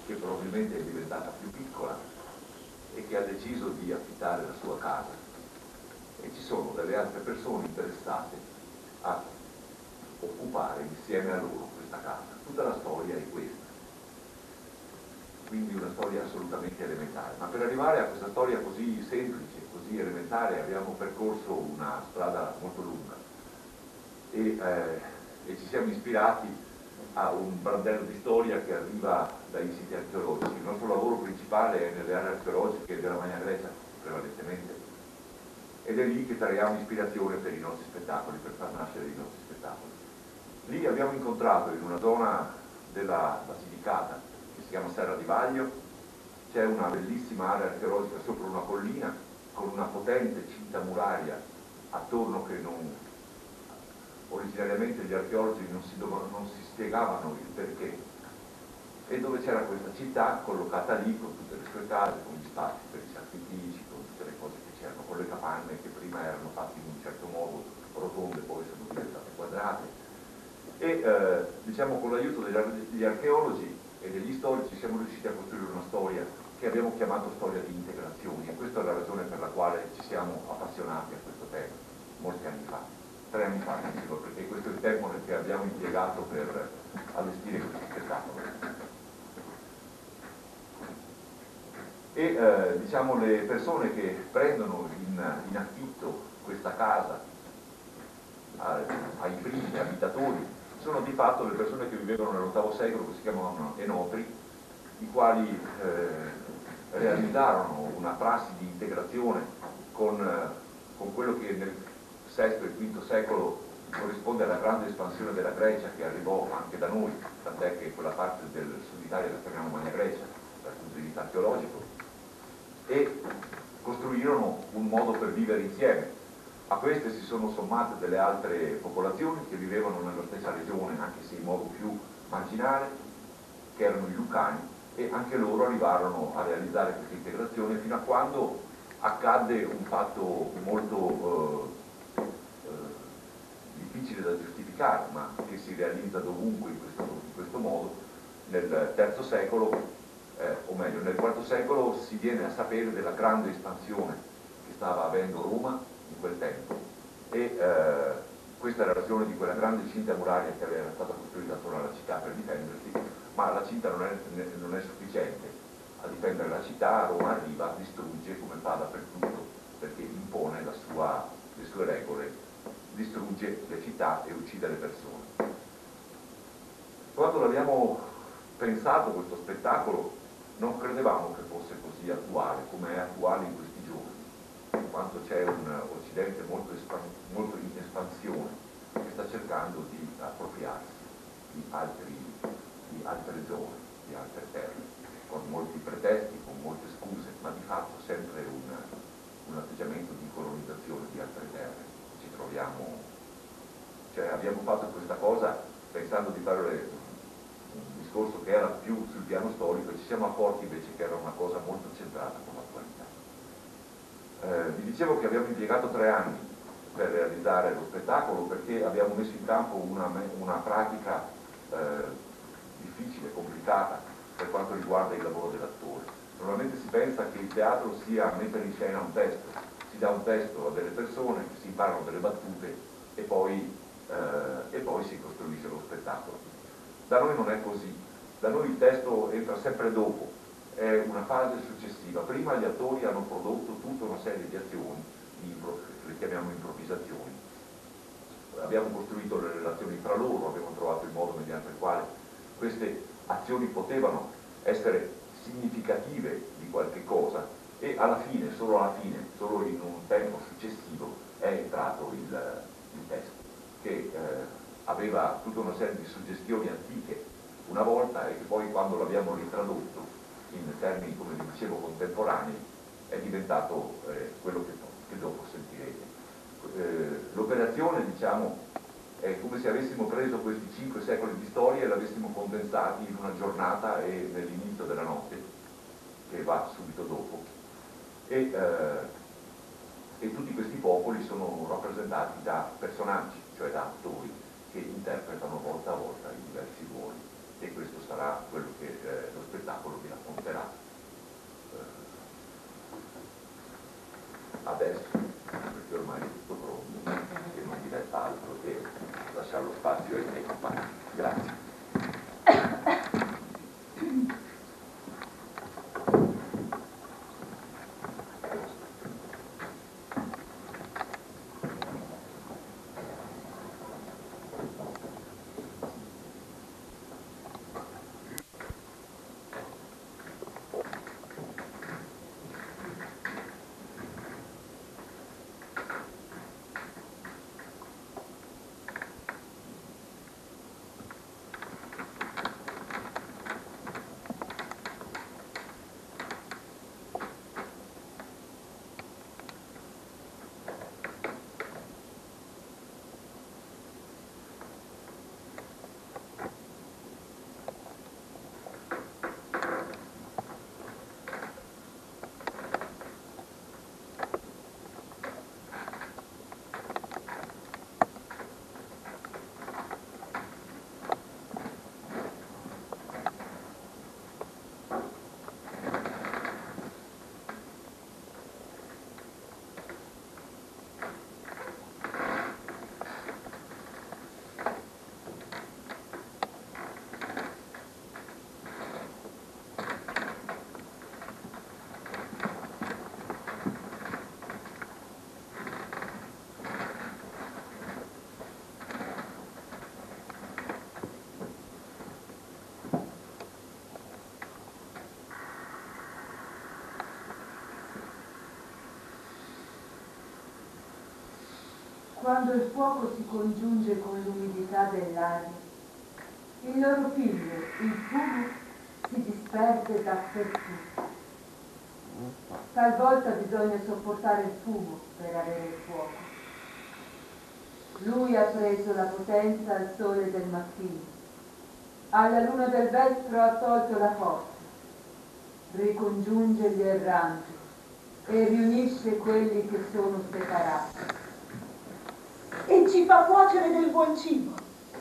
che probabilmente è diventata più piccola e che ha deciso di affittare la sua casa, e ci sono delle altre persone interessate a occupare insieme a loro questa casa. Tutta la storia è questa, quindi una storia assolutamente elementare, ma per arrivare a questa storia così semplice, così elementare, abbiamo percorso una strada molto lunga e ci siamo ispirati a un brandello di storia che arriva dai siti archeologici. Il nostro lavoro principale è nelle aree archeologiche della Magna Grecia, prevalentemente, ed è lì che traiamo ispirazione per i nostri spettacoli, per far nascere i nostri spettacoli. Lì abbiamo incontrato, in una zona della Basilicata che si chiama Serra di Vaglio, c'è una bellissima area archeologica sopra una collina con una potente cinta muraria attorno che originariamente gli archeologi non si spiegavano il perché, e dove c'era questa città collocata lì con tutte le sue case, con gli spazi per i sacrifici, con tutte le cose che c'erano, con le capanne che prima erano fatte in un certo modo, rotonde, poi sono diventate quadrate. E diciamo, con l'aiuto degli archeologi e degli storici siamo riusciti a costruire una storia che abbiamo chiamato storia di integrazioni, e questa è la ragione per la quale ci siamo appassionati a questo tema molti anni fa, 3 anni fa, perché questo è il tempo che abbiamo impiegato per allestire questo spettacolo. E diciamo, le persone che prendono in affitto questa casa ai primi abitatori sono di fatto le persone che vivevano nell'VIII secolo, che si chiamavano enotri, i quali realizzarono una prassi di integrazione con quello che nel VI e V secolo corrisponde alla grande espansione della Grecia, che arrivò anche da noi, tant'è che quella parte del sud Italia la chiamiamo Magna Grecia dal punto di vista archeologico, e costruirono un modo per vivere insieme. A queste si sono sommate delle altre popolazioni che vivevano nella stessa regione, anche se in modo più marginale, che erano i Lucani, e anche loro arrivarono a realizzare questa integrazione fino a quando accadde un fatto molto difficile da giustificare, ma che si realizza dovunque in questo modo. Nel III secolo, o meglio nel IV secolo, si viene a sapere della grande espansione che stava avendo Roma in quel tempo, e questa è la ragione di quella grande cinta muraria che era stata costruita attorno alla città per difendersi, ma la cinta non è sufficiente a difendere la città. Roma arriva, distrugge come fa dappertutto, perché impone le sue regole, distrugge le città e uccide le persone. Quando l'abbiamo pensato questo spettacolo non credevamo che fosse così attuale come è attuale in questi giorni, in quanto c'è un Occidente molto in espansione che sta cercando di appropriarsi di altre zone, di altre terre, con molti pretesti, con molte scuse, ma di fatto sempre un atteggiamento di colonizzazione di altre terre. Ci troviamo, cioè abbiamo fatto questa cosa pensando di fare un discorso che era più sul piano storico, e ci siamo accorti invece che era una cosa molto centrata con l'attualità. Vi dicevo che abbiamo impiegato 3 anni per realizzare lo spettacolo, perché abbiamo messo in campo una pratica difficile, complicata per quanto riguarda il lavoro dell'attore. Normalmente si pensa che il teatro sia mettere in scena un testo, si dà un testo a delle persone, si imparano delle battute e poi si costruisce lo spettacolo. Da noi non è così, da noi il testo entra sempre dopo, è una fase successiva. Prima gli attori hanno prodotto tutta una serie di azioni, le chiamiamo improvvisazioni. Abbiamo costruito le relazioni tra loro, abbiamo trovato il modo mediante il quale queste azioni potevano essere significative di qualche cosa, e alla fine, solo in un tempo successivo, è entrato il testo, che aveva tutta una serie di suggestioni antiche una volta, e che poi, quando l'abbiamo ritradotto in termini, come vi dicevo, contemporanei, è diventato quello che dopo sentirete. L'operazione, diciamo, è come se avessimo preso questi 5 secoli di storia e l'avessimo condensati in una giornata e nell'inizio della notte, che va subito dopo. E tutti questi popoli sono rappresentati da personaggi, cioè da attori, che interpretano volta a volta i diversi ruoli, e questo sarà quello che lo spettacolo adesso, perché ormai è tutto pronto e non mi resta altro che lasciare lo spazio ai miei compagni. Grazie. Quando il fuoco si congiunge con l'umidità dell'aria, il loro figlio, il fumo, si disperde dappertutto. Talvolta bisogna sopportare il fumo per avere il fuoco. Lui ha preso la potenza al sole del mattino, alla luna del vespro ha tolto la forza, ricongiunge gli erranti e riunisce quelli che sono separati. E ci fa cuocere del buon cibo.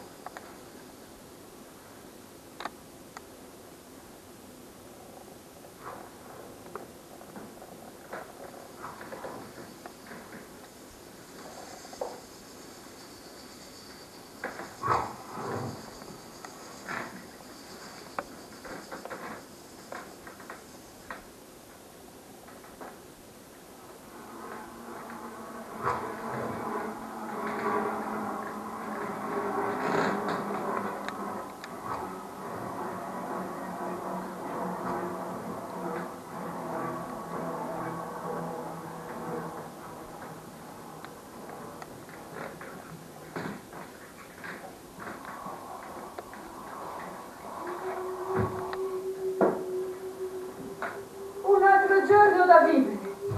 Giorno da vivere.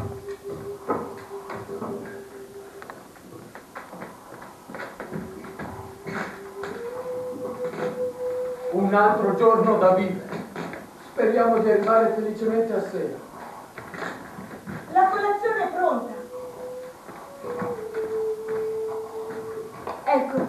Un altro giorno da vivere. Speriamo di arrivare felicemente a sera. La colazione è pronta. Ecco,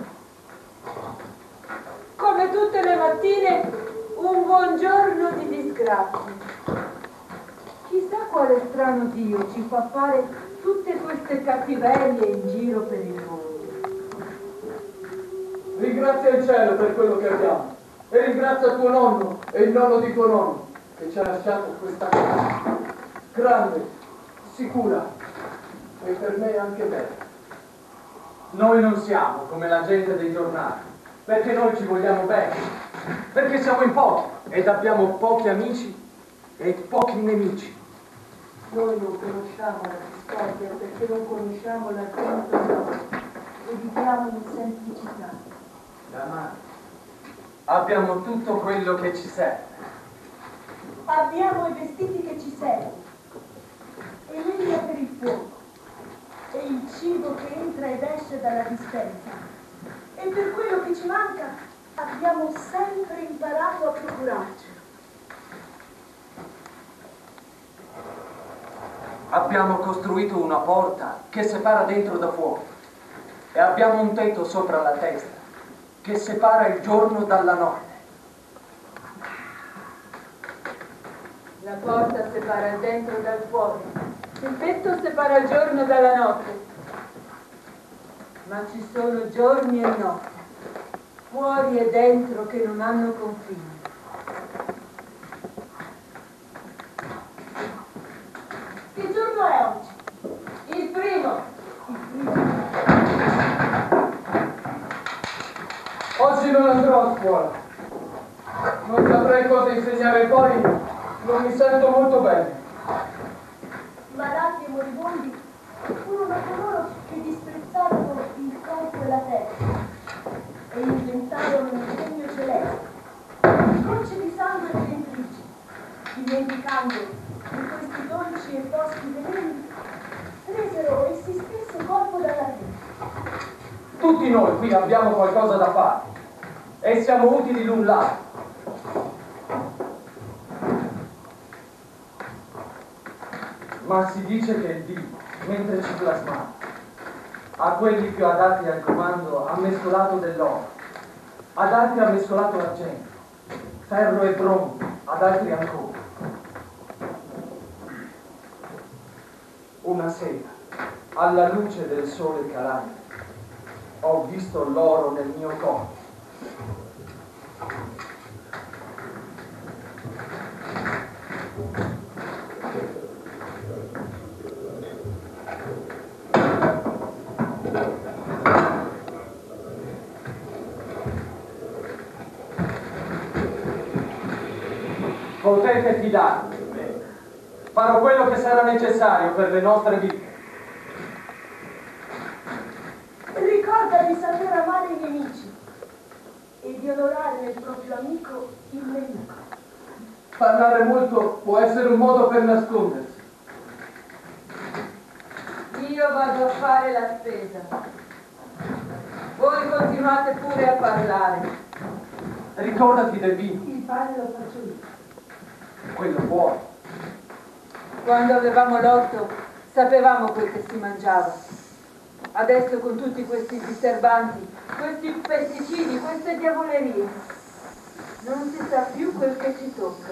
come tutte le mattine, un buongiorno di disgrazia. Chissà quale strano Dio ci fa fare tutte queste cattiverie in giro per il mondo. Ringrazia il cielo per quello che abbiamo e ringrazia tuo nonno e il nonno di tuo nonno che ci ha lasciato questa casa grande, sicura e per me anche bella. Noi non siamo come la gente dei giornali, perché noi ci vogliamo bene, perché siamo in pochi ed abbiamo pochi amici e pochi nemici. Noi non conosciamo la discordia perché non conosciamo la gente nostra e viviamo in semplicità. Abbiamo tutto quello che ci serve. Abbiamo i vestiti che ci servono e legna per il fuoco e il cibo che entra ed esce dalla dispensa. E per quello che ci manca abbiamo sempre imparato a procurarci. Abbiamo costruito una porta che separa dentro da fuori e abbiamo un tetto sopra la testa che separa il giorno dalla notte. La porta separa il dentro dal fuori Il petto separa il giorno dalla notte, ma ci sono giorni e notti, fuori e dentro, che non hanno confini. Che giorno è oggi? Il primo. Oggi non andrò a scuola. Non saprei cosa insegnare, poi non mi sento molto bene. Malati e moribondi furono coloro che disprezzarono il corpo e la terra e inventarono un regno celeste, gocce di sangue redentrici, dimenticando che questi dolci e foschi veleni presero essi stesso corpo dalla terra. Tutti noi qui abbiamo qualcosa da fare e siamo utili l'un l'altro. Ma si dice che Dio, mentre ci plasmava, a quelli più adatti al comando ha mescolato dell'oro, ad altri ha mescolato l'argento, ferro e bronzo, ad altri ancora. Una sera, alla luce del sole calante, ho visto l'oro nel mio corpo. Potete fidarvi di me. Farò quello che sarà necessario per le nostre vite. Ricorda di saper amare i nemici e di onorare nel proprio amico il nemico. Parlare molto può essere un modo per nascondersi. Io vado a fare la spesa. Voi continuate pure a parlare. Ricordati del vino, Il pane lo faccio io. quello buono. Quando avevamo l'orto sapevamo quel che si mangiava. Adesso con tutti questi diserbanti, questi pesticidi, queste diavolerie, non si sa più quel che ci tocca.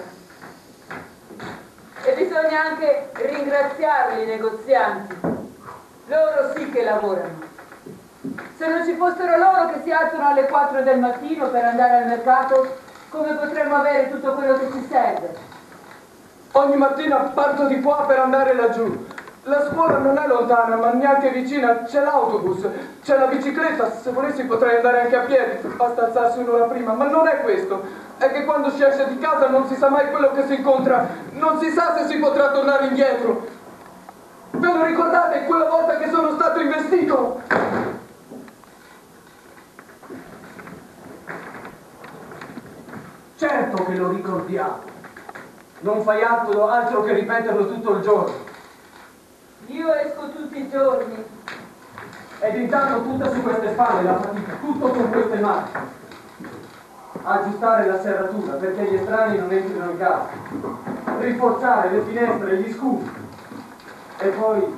E bisogna anche ringraziarli i negozianti. Loro sì che lavorano. Se non ci fossero loro che si alzano alle 4 del mattino per andare al mercato, come potremmo avere tutto quello che ci serve? Ogni mattina parto di qua per andare laggiù. La scuola non è lontana, ma neanche vicina. C'è l'autobus, c'è la bicicletta. Se volessi potrei andare anche a piedi, basta alzarsi un'ora prima. Ma non è questo. È che quando si esce di casa non si sa mai quello che si incontra. Non si sa se si potrà tornare indietro. Ve lo ricordate quella volta che sono stato investito? Certo che lo ricordiamo. Non fai altro che ripeterlo tutto il giorno. Io esco tutti i giorni. Ed intanto tutta su queste spalle la fatica, tutto con queste mani. Aggiustare la serratura perché gli estranei non entrino in casa. Rinforzare le finestre e gli scudi. E poi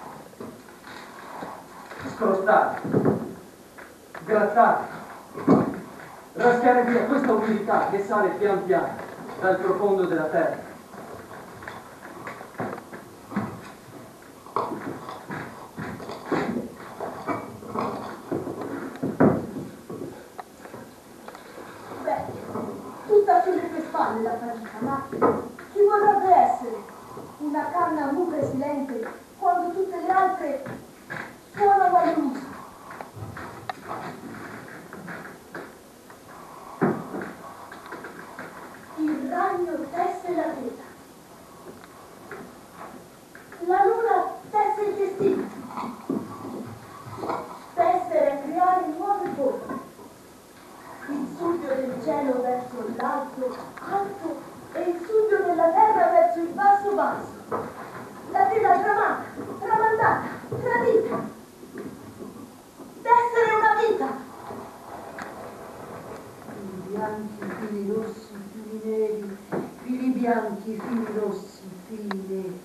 scrostare, grattare, raschiare via questa umidità che sale pian piano dal profondo della terra. Beh, tutta sulle tue spalle la fatica, ma chi vorrebbe essere una canna muta e silente quando tutte le altre suonano all'unisono? Il ragno tesse la tela, la luna tesse il destino, tessere a creare nuove forme, il subbio del cielo verso l'alto, alto, e il subbio della terra verso il basso, basso, la tela tramata, tramandata, tradita, tessere una vita. Fili bianchi, fili rossi, fili neri, fili bianchi, fili rossi, fili neri.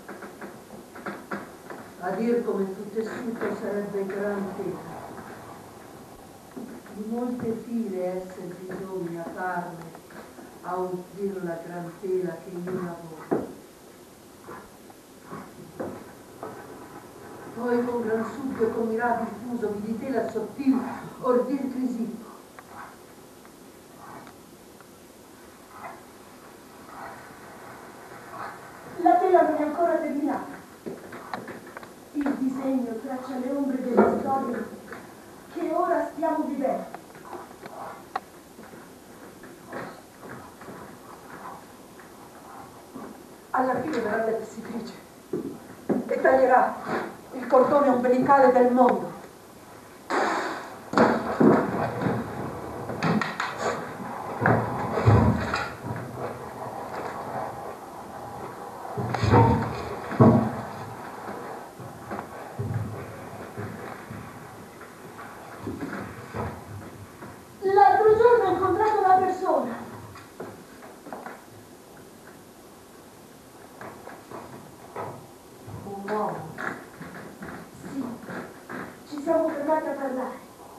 A dir come fu tessuto sarebbe gran tela. Di molte file esser bisogna farne a udir la gran tela che io lavoro. Poi con gran subito e con mirar diffuso vidi te la sottil ordir crisì. La tela non è ancora terminata. Il disegno traccia le ombre delle storie che ora stiamo vivendo. Alla fine verrà la tessitrice e taglierà il cordone ombelicale del mondo. L'altro giorno ho incontrato una persona. Un uomo. Sì, ci siamo fermati a parlare.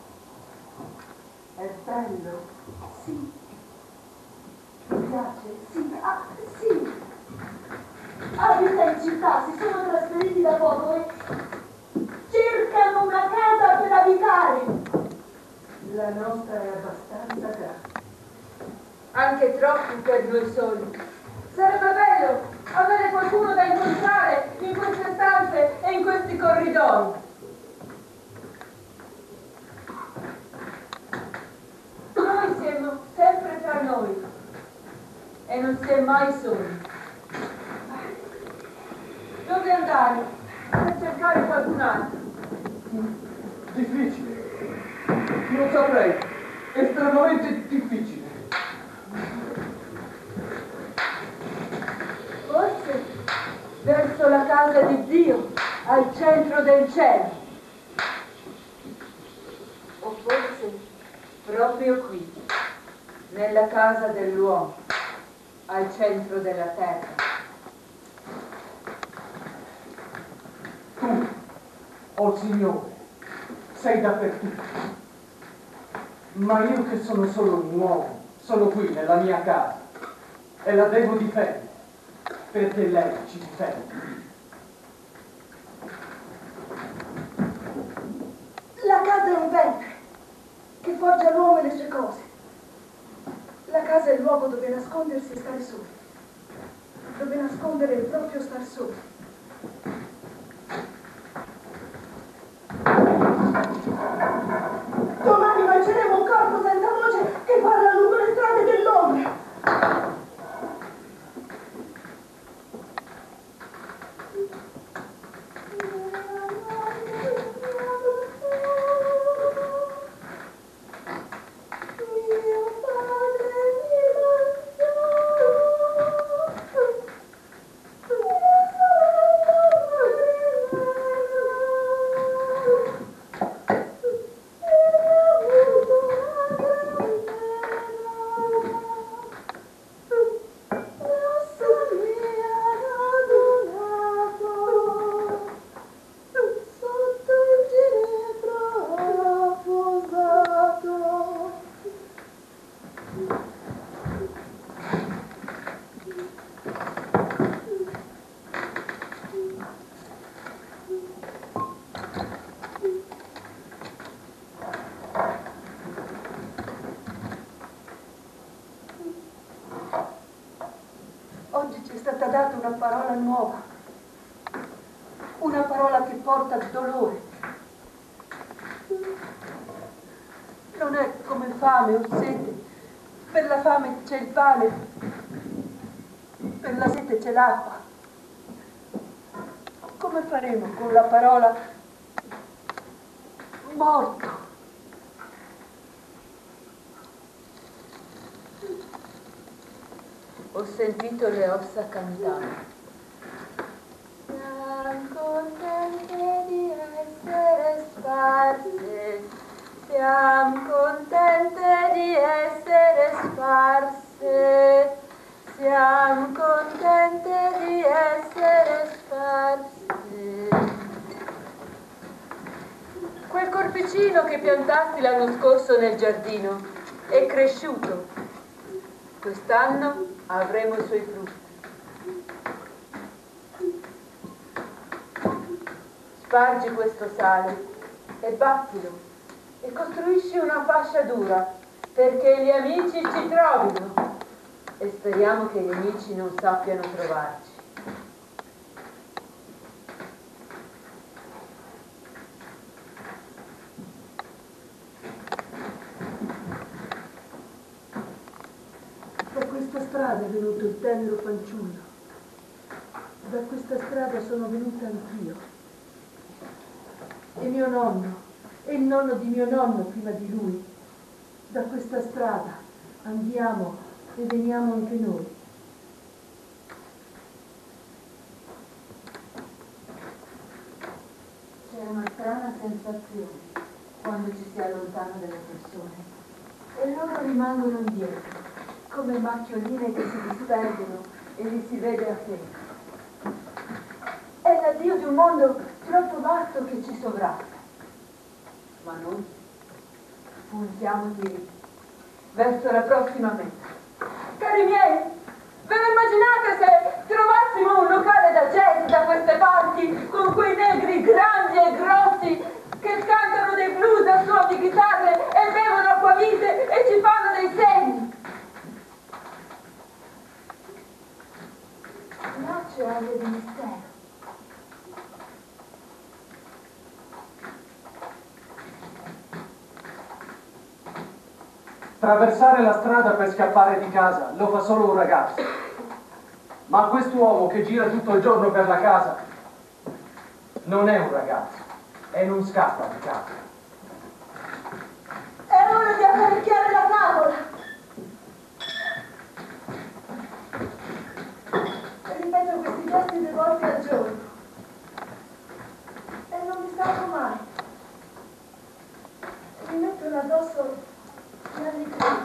È bello. Sì. Mi piace? Sì. Ah, sì. Abita in città, si sono trasferiti da poco e cercano una casa per abitare. La nostra è abbastanza grande. Anche troppo per noi soli. Sarebbe bello avere qualcuno da incontrare in queste stanze e in questi corridoi. Noi siamo sempre tra noi e non si è mai soli. Dove andare per cercare qualcun altro? Difficile. Non saprei. Estremamente difficile. Forse verso la casa di Dio, al centro del cielo. O forse proprio qui, nella casa dell'uomo, al centro della terra. Tu, oh Signore, sei dappertutto. Ma io che sono solo un uomo, sono qui nella mia casa e la devo difendere, perché lei ci difende. La casa è un ventre che forgia l'uomo e le sue cose. La casa è il luogo dove nascondersi e stare soli. Dove nascondere è proprio star soli. Domani mangeremo un corpo senza voce che parla lungo le strade dell'ombra. Oggi ci è stata data una parola nuova, una parola che porta dolore. Non è come fame o sete. Per la fame c'è il pane, per la sete c'è l'acqua. Come faremo con la parola morto? Ho sentito le ossa cantare. Siamo contente di essere sparse, siamo contente di essere sparse, siamo contente di essere sparse. Quel corpicino che piantasti l'anno scorso nel giardino è cresciuto. Quest'anno avremo i suoi frutti. Spargi questo sale e battilo e costruisci una fascia dura perché gli amici ci trovino e speriamo che gli amici non sappiano trovarci. Da questa strada è venuto il tenero fanciullo. Da questa strada sono venuta anch'io. E mio nonno, e il nonno di mio nonno prima di lui. Da questa strada andiamo e veniamo anche noi. C'è una strana sensazione quando ci si allontana dalle persone e loro rimangono indietro, come macchioline che si disperdono e li si vede a pena. È l'addio di un mondo troppo vasto che ci sovrasta. Ma noi puntiamo diritti verso la prossima meta. Cari miei, ve lo immaginate se trovassimo un locale da jazz da queste parti con quei negri grandi e grossi che cantano dei blues a suono di chitarre e bevono acquavite e ci fanno dei segni? Là c'è aria di mistero. Traversare la strada per scappare di casa lo fa solo un ragazzo. Ma quest'uomo che gira tutto il giorno per la casa non è un ragazzo e non scappa di casa. È ora di apparecchiare la tavola. Ripeto questi gesti 2 volte al giorno. E non mi stanco mai. Mi mettono addosso l'allegria.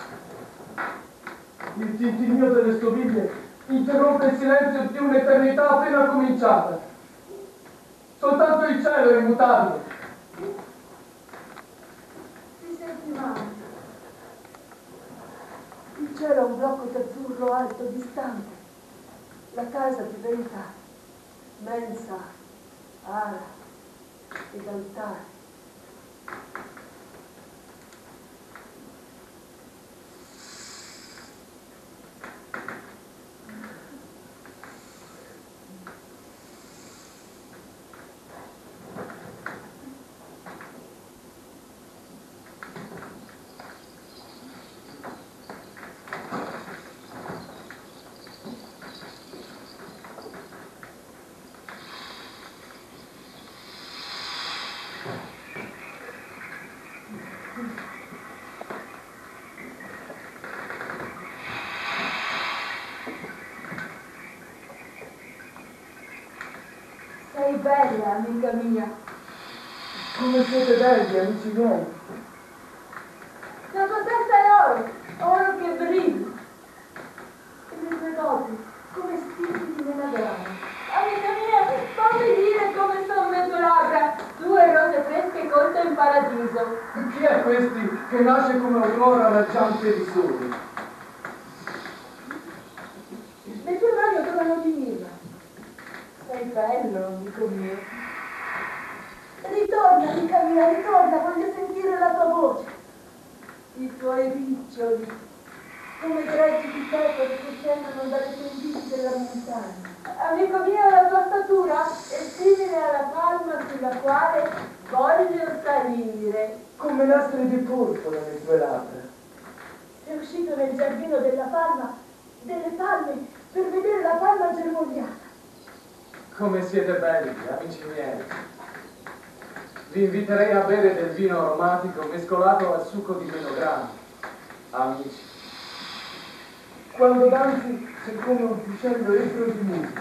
Il tintinnio delle stoviglie interrompe il silenzio di un'eternità appena cominciata. Soltanto il cielo è immutabile. Ti senti male. Il cielo è un blocco d'azzurro alto, distante. La casa diventa mensa, ara ed altare. Sei bella, amica mia. Come siete belli, amici miei. La tua testa è oro, oro che brilla. E le tue noti, come stipiti nella grana. Amica mia, fammi dire come sono le tue labbra, 2 rose fresche colte in paradiso. Chi è questi che nasce come aurora raggiante di sole? Le tue mani odorano di mirra. Sei bello, amico mio. Ritorna, amica mia, ritorna, voglio sentire la tua voce. I tuoi riccioli. Come greggi di pecore che scendono dalle pendici della montagna. Amico mio, la tua statura è simile alla palma sulla quale voglio salire. Come nastri di porpora le tue labbra. Sei uscito nel giardino delle palme, per vedere la palma germogliata. Come siete belli, amici miei. Vi inviterei a bere del vino aromatico mescolato al succo di melograno. Amici. Quando danzi sei come un piscello ebro di musica.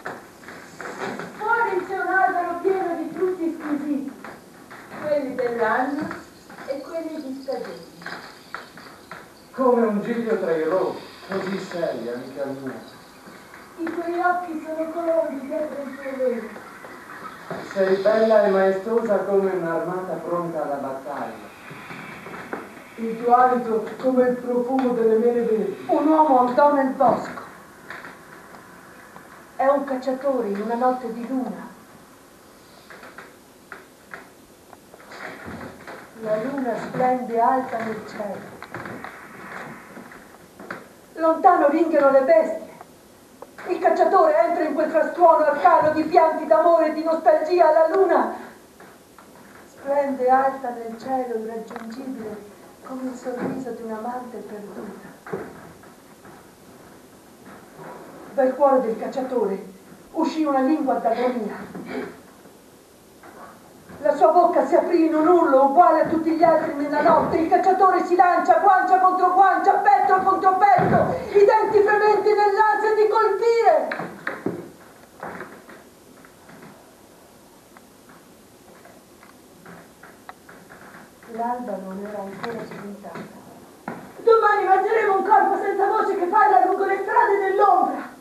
Fuori c'è un albero pieno di frutti squisiti, quelli dell'anno e quelli di stagione. Come un giglio tra i rossi, così sei, amica mia. I tuoi occhi sono colombi dietro il tuo velo. Sei bella e maestosa come un'armata pronta alla battaglia. Il tuo alito come il profumo delle mele verdi. Un uomo andò nel bosco. È un cacciatore in una notte di luna. La luna splende alta nel cielo. Lontano ringhiano le bestie. Il cacciatore entra in quel frastuono arcano di pianti d'amore e di nostalgia. La luna splende alta nel cielo, irraggiungibile, come il sorriso di un'amante perduta. Dal cuore del cacciatore uscì una lingua d'agonia. La sua bocca si aprì in un urlo uguale a tutti gli altri nella notte. Il cacciatore si lancia guancia contro guancia, petto contro petto, i denti frementi nell'ansia di colpire. L'alba non era ancora spuntata. Domani mangeremo un corpo senza voce che parla lungo le strade dell'ombra.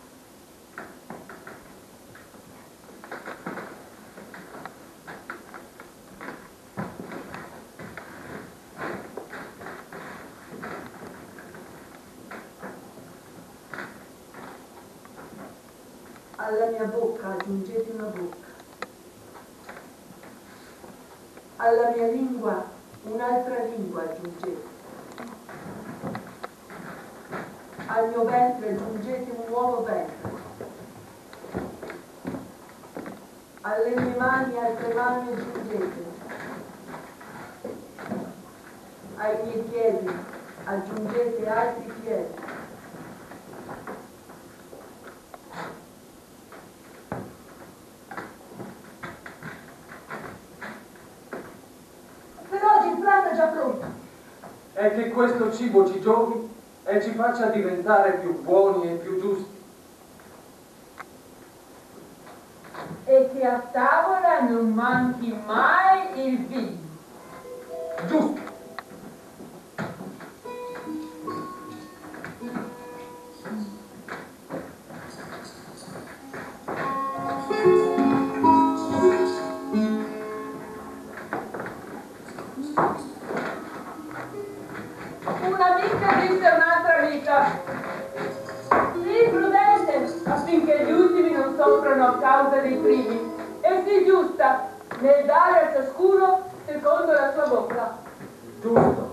Alla mia bocca aggiungete una bocca, alla mia lingua un'altra lingua aggiungete, al mio ventre aggiungete un nuovo ventre, alle mie mani altre mani aggiungete, ai miei piedi aggiungete altri piedi. E che questo cibo ci giovi e ci faccia diventare più buoni e più giusti. E che a tavola non manchi mai il vino. Giusto! Un'amica disse a un'altra amica: sii prudente affinché gli ultimi non soffrano a causa dei primi, e sii giusta nel dare a ciascuno secondo la sua bocca. Giusto!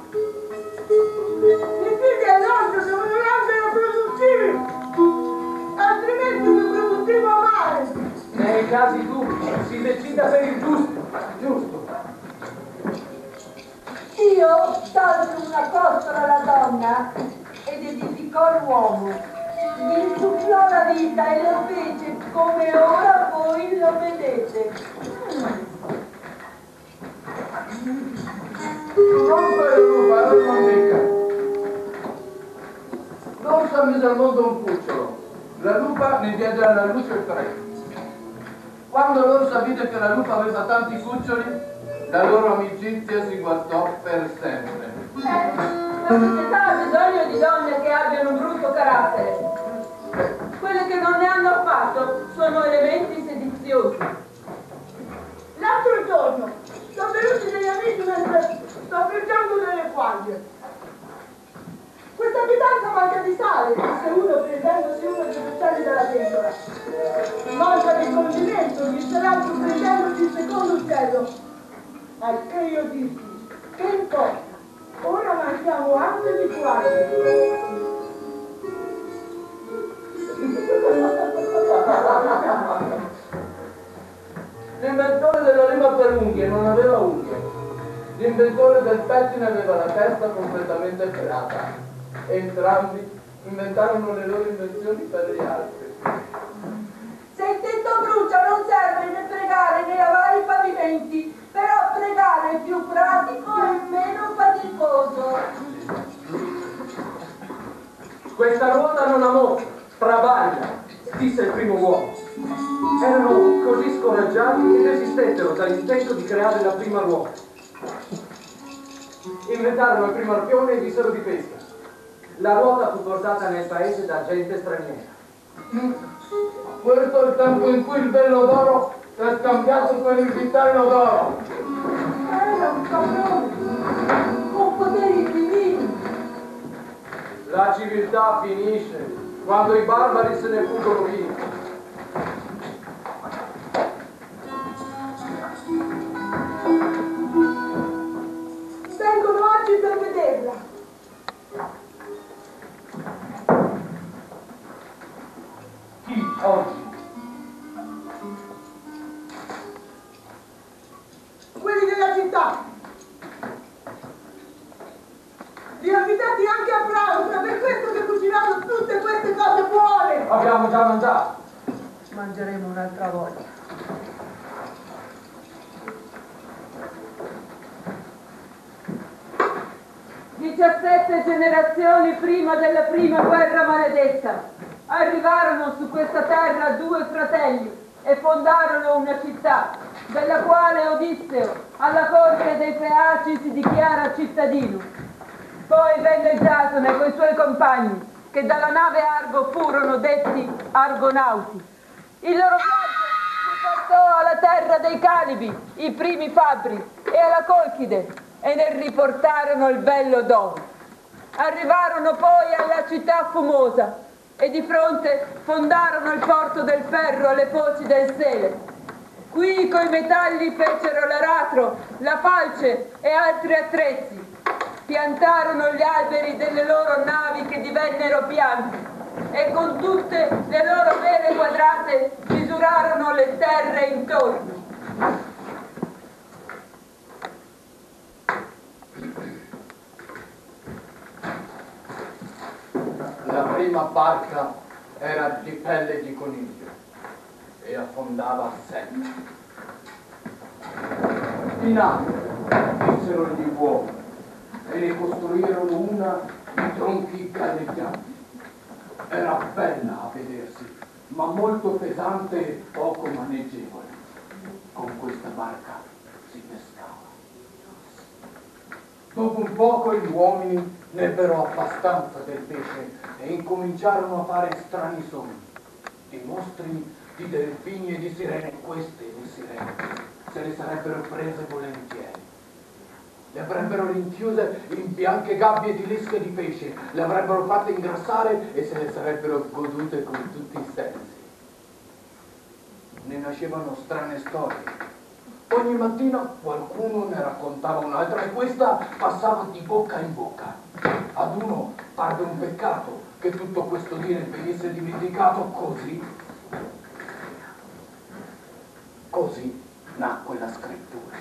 I figli all'altro devono essere produttivi, altrimenti un produttivo amare. Nei casi tu si decida per il giusto. Giusto! Dio tolse una costola alla donna ed edificò l'uomo, gli insufflò la vita e lo fece come ora voi lo vedete. Non s'ha messo al mondo un cucciolo, la lupa ne diede alla luce 3. Quando loro sapete che la lupa aveva tanti cuccioli, la loro amicizia si guardò per sempre. La società ha bisogno di donne che abbiano un brutto carattere. Quelle che non ne hanno affatto sono elementi sediziosi. L'altro giorno sono venuti degli amici mentre sto friggendo delle quaglie. Questa pietanza manca di sale, disse uno prendendosi uno dei pezzelli dalla pentola. Manca di condimento, disse l'altro prendendosi il secondo uccello. Al che io dissi, che importa? Ora mangiamo anche di quaglie. L'inventore della lima per unghie non aveva unghie. L'inventore del pettine aveva la testa completamente pelata. Entrambi inventarono le loro invenzioni per gli altri. Se il tetto brucia non serve né pregare né lavare i pavimenti, però pregare è più pratico e meno faticoso. Questa ruota non ha moto, travaglia, disse il primo uomo. Erano così scoraggiati che desistettero dall'intento di creare la prima ruota. Inventarono il primo arpione e vissero di pesca. La ruota fu portata nel paese da gente straniera. Questo è il tempo in cui il vello d'oro è scambiato con il vitello d'oro. Era un caprone, con poteri divini. La civiltà finisce quando i barbari se ne fuggono via. oggi. Quelli della città, li ho invitati anche a pranzo, per questo che ho cucinato tutte queste cose buone. Abbiamo già mangiato. Mangeremo un'altra volta. Diciassette generazioni prima della prima guerra maledetta arrivarono su questa terra due fratelli e fondarono una città, della quale Odisseo alla corte dei Feaci si dichiara cittadino. Poi venne Giasone coi suoi compagni, che dalla nave Argo furono detti Argonauti. Il loro viaggio li portò alla terra dei Calibi, i primi fabbri, e alla Colchide, e ne riportarono il bello d'oro. Arrivarono poi alla città fumosa e di fronte fondarono il porto del ferro alle foci del Sele. Qui coi metalli fecero l'aratro, la falce e altri attrezzi. Piantarono gli alberi delle loro navi che divennero piante e con tutte le loro vele quadrate misurarono le terre intorno. La prima barca era di pelle di coniglio e affondava sempre. In acqua vissero gli uomini e ne costruirono una di tronchi galleggianti. Era bella a vedersi, ma molto pesante e poco maneggevole. Con questa barca si pescava. Dopo un poco gli uomini n'ebbero abbastanza del pesce e incominciarono a fare strani sogni, di mostri, di delfini e di sirene. Queste le sirene se le sarebbero prese volentieri. Le avrebbero rinchiuse in bianche gabbie di lische di pesce, le avrebbero fatte ingrassare e se le sarebbero godute con tutti i sensi. Ne nascevano strane storie. Ogni mattina qualcuno ne raccontava un'altra e questa passava di bocca in bocca. Ad uno parve un peccato che tutto questo dire venisse dimenticato così nacque la scrittura.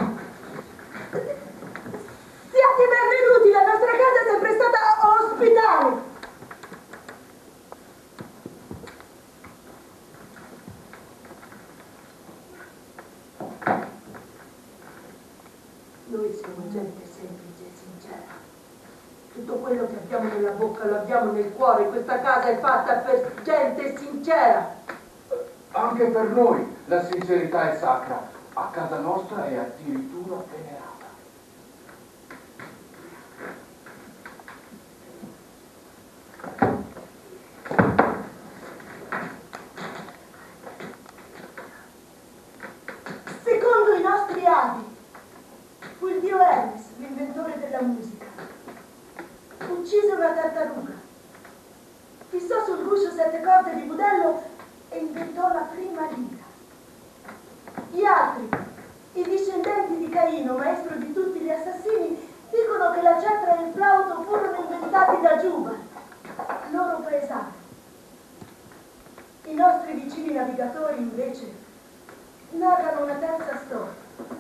Siate benvenuti, la nostra casa è sempre stata ospitale. Noi siamo gente semplice e sincera. Tutto quello che abbiamo nella bocca lo abbiamo nel cuore. Questa casa è fatta per gente sincera. Anche per noi la sincerità è sacra, a casa nostra è addirittura venerata. Secondo i nostri avi, fu il dio Hermes, l'inventore della musica. Uccise una tartaruga, fissò sul guscio 7 corde di budello e inventò la prima lira. Gli altri, i discendenti di Caino, maestro di tutti gli assassini, dicono che la cetra e il flauto furono inventati da Giubal, loro paesani. I nostri vicini navigatori, invece, narrano una terza storia.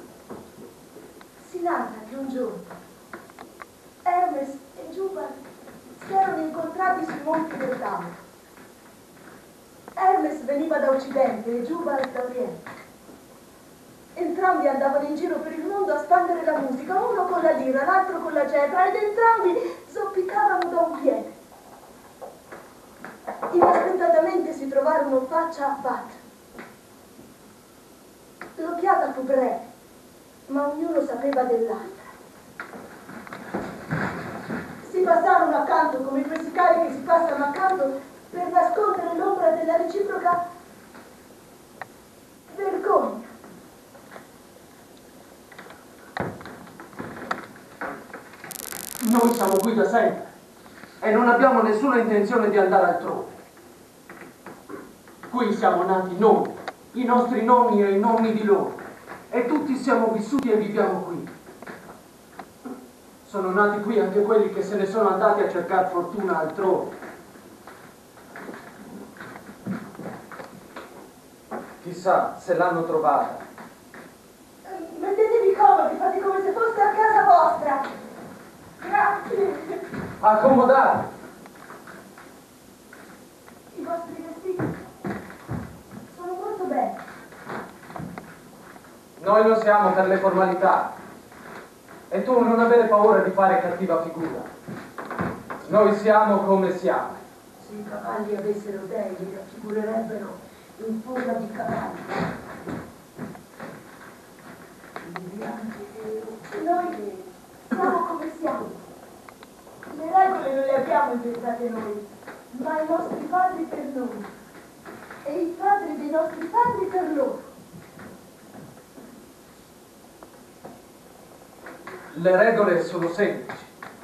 Si narra che un giorno Hermes e Giubal si erano incontrati sui monti del Tauro. Hermes veniva da occidente e Giubal da oriente. Entrambi andavano in giro per il mondo a spandere la musica, uno con la lira, l'altro con la cetra, ed entrambi zoppicavano da un piede. Inaspettatamente si trovarono faccia a faccia. L'occhiata fu breve, ma ognuno sapeva dell'altra. Si passarono accanto come quei sicari che si passano accanto per nascondere l'ombra della reciproca vergogna. Noi siamo qui da sempre e non abbiamo nessuna intenzione di andare altrove. Qui siamo nati noi, i nostri nonni e i nonni di loro, e tutti siamo vissuti e viviamo qui. Sono nati qui anche quelli che se ne sono andati a cercare fortuna altrove. Chissà se l'hanno trovata. Mettetevi comodi, fate come se foste a casa vostra. Grazie. Accomodate. I vostri vestiti sono molto belli. Noi non siamo per le formalità. E tu non avere paura di fare cattiva figura. Noi siamo come siamo. Se i cavalli avessero dei, li raffigurerebbero in forma di cavalli. Noi siamo come siamo. Le regole non le abbiamo inventate noi, ma i nostri padri per noi. E i padri dei nostri padri per loro. Le regole sono semplici.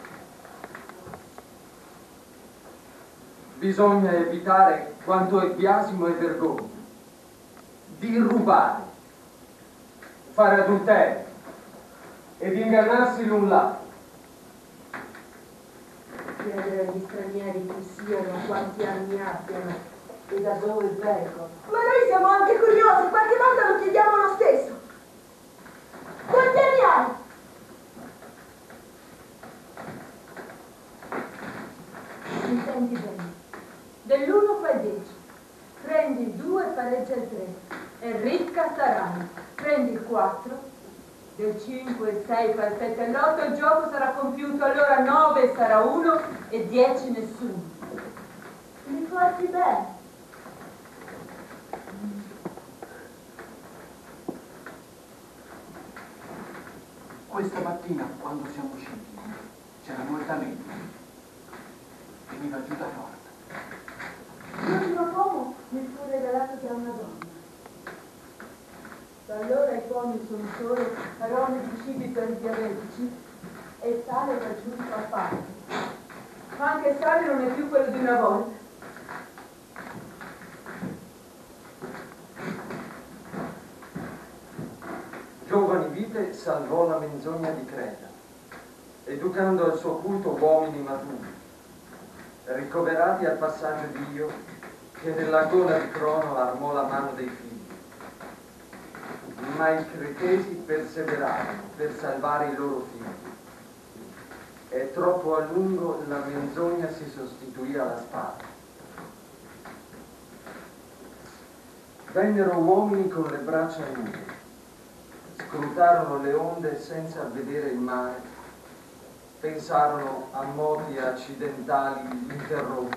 Bisogna evitare quanto è biasimo e vergogna. Di rubare, fare adulterio e di ingannarsi l'un l'altro. Chiedere agli stranieri chi siano, quanti anni abbiano e da dove vengono. Ma noi siamo anche curiosi, qualche volta lo chiediamo lo stesso. Quanti anni hai? Senti bene. Dell'1 fai 10. Prendi il 2 e pareggia il 3. E ricca sarai. Prendi il 4. Del 5 il 6 fa il 7 e l'8. Il gioco sarà compiuto. Allora 9 sarà 1 e 10 nessuno. Li porti bene. Questa mattina, quando siamo usciti, c'era molta neve. Veniva giù da forte. L'ultimo pomo mi fu regalato da una donna. Da allora i pomi sono solo arome di cibi per i diabetici e sale raggiunto a parte. Ma anche il sale non è più quello di una volta. Giovani vite salvò la menzogna di Creta, educando al suo culto uomini maturi, ricoverati al passaggio di Dio, che nella gola di Crono armò la mano dei figli. Ma i cretesi perseverarono per salvare i loro figli. E troppo a lungo la menzogna si sostituì alla spada. Vennero uomini con le braccia nude, scrutarono le onde senza vedere il mare, pensarono a modi accidentali interrotti.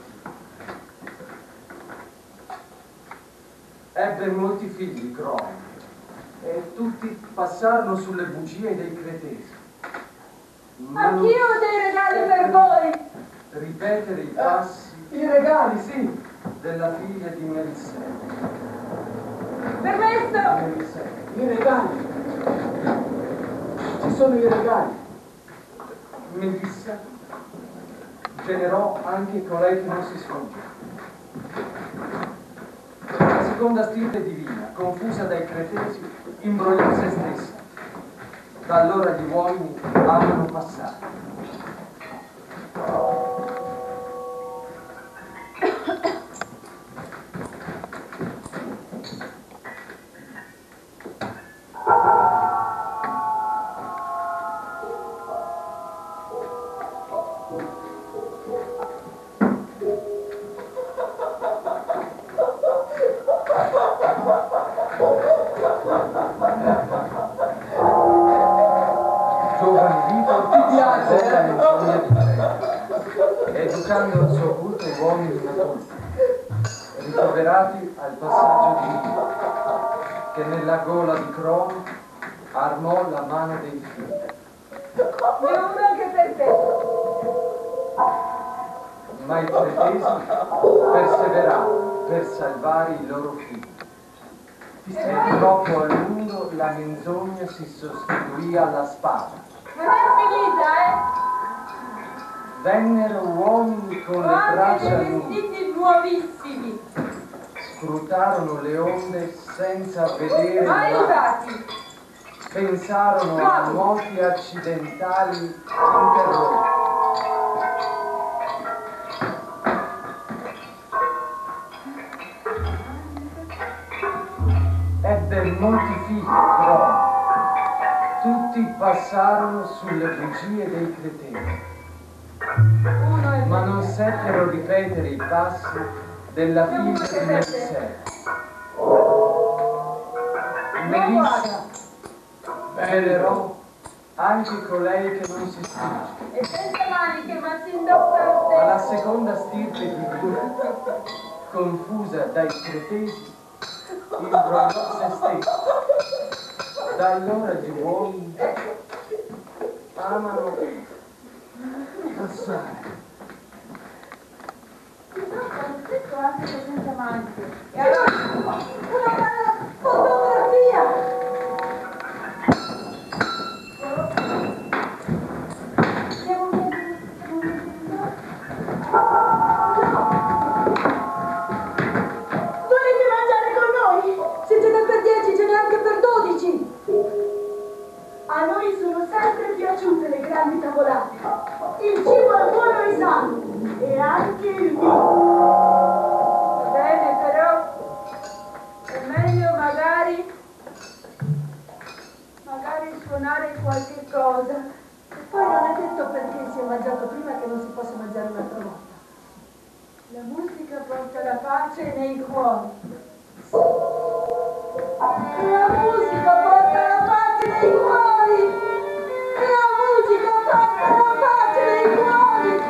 Ebbe molti figli Crono, e tutti passarono sulle bugie dei cretesi. Ma non Anch'io ho dei regali per voi! ripetere i passi I regali, sì. della figlia di Melissè. Permesso! I regali. Ci sono i regali. Melissa generò anche colei che non si sfugge. La seconda stirpe divina, confusa dai cretesi, imbrogliò se stessa. Da allora gli uomini amano passare. Educando al suo culto uomini maturi, ricoverati al passaggio di Dio, che nella gola di Crono armò la mano dei figli. Ne ho uno anche per te! Ma i cretesi perseverarono per salvare i loro figli. E troppo a lungo la menzogna si sostituì alla spada. Non è finita, Vennero uomini con le Ho anche braccia dei nude, vestiti nuovissimi, scrutarono le onde senza vedere il mai mare. usati. Pensarono a moti accidentali interrotti. per molti figli, però tutti passarono sulle bugie dei cretini, ma non seppero ripetere i passi della figlia di Messere. Melissa venerò anche colei che non si stinge, E senza maniche, ma si indosca ma la stesso. seconda stirpe divina, confusa dai cretesi, imbrogliò se stessa. Da allora gli uomini amano assai. Si trova lo stesso anche se senza maniche. E allora una bella fotografia! Siamo Volete mangiare con noi? Se ce n'è per 10, ce n'è anche per 12. A noi sono sempre piaciute le grandi tavolate. Il cibo è buono e sano. E anche il vino. Va bene, però è meglio magari suonare qualche cosa. E poi non è detto perché si è mangiato prima che non si possa mangiare un'altra volta. La musica porta la pace nei cuori. La musica porta la pace nei cuori. La musica porta la pace nei cuori.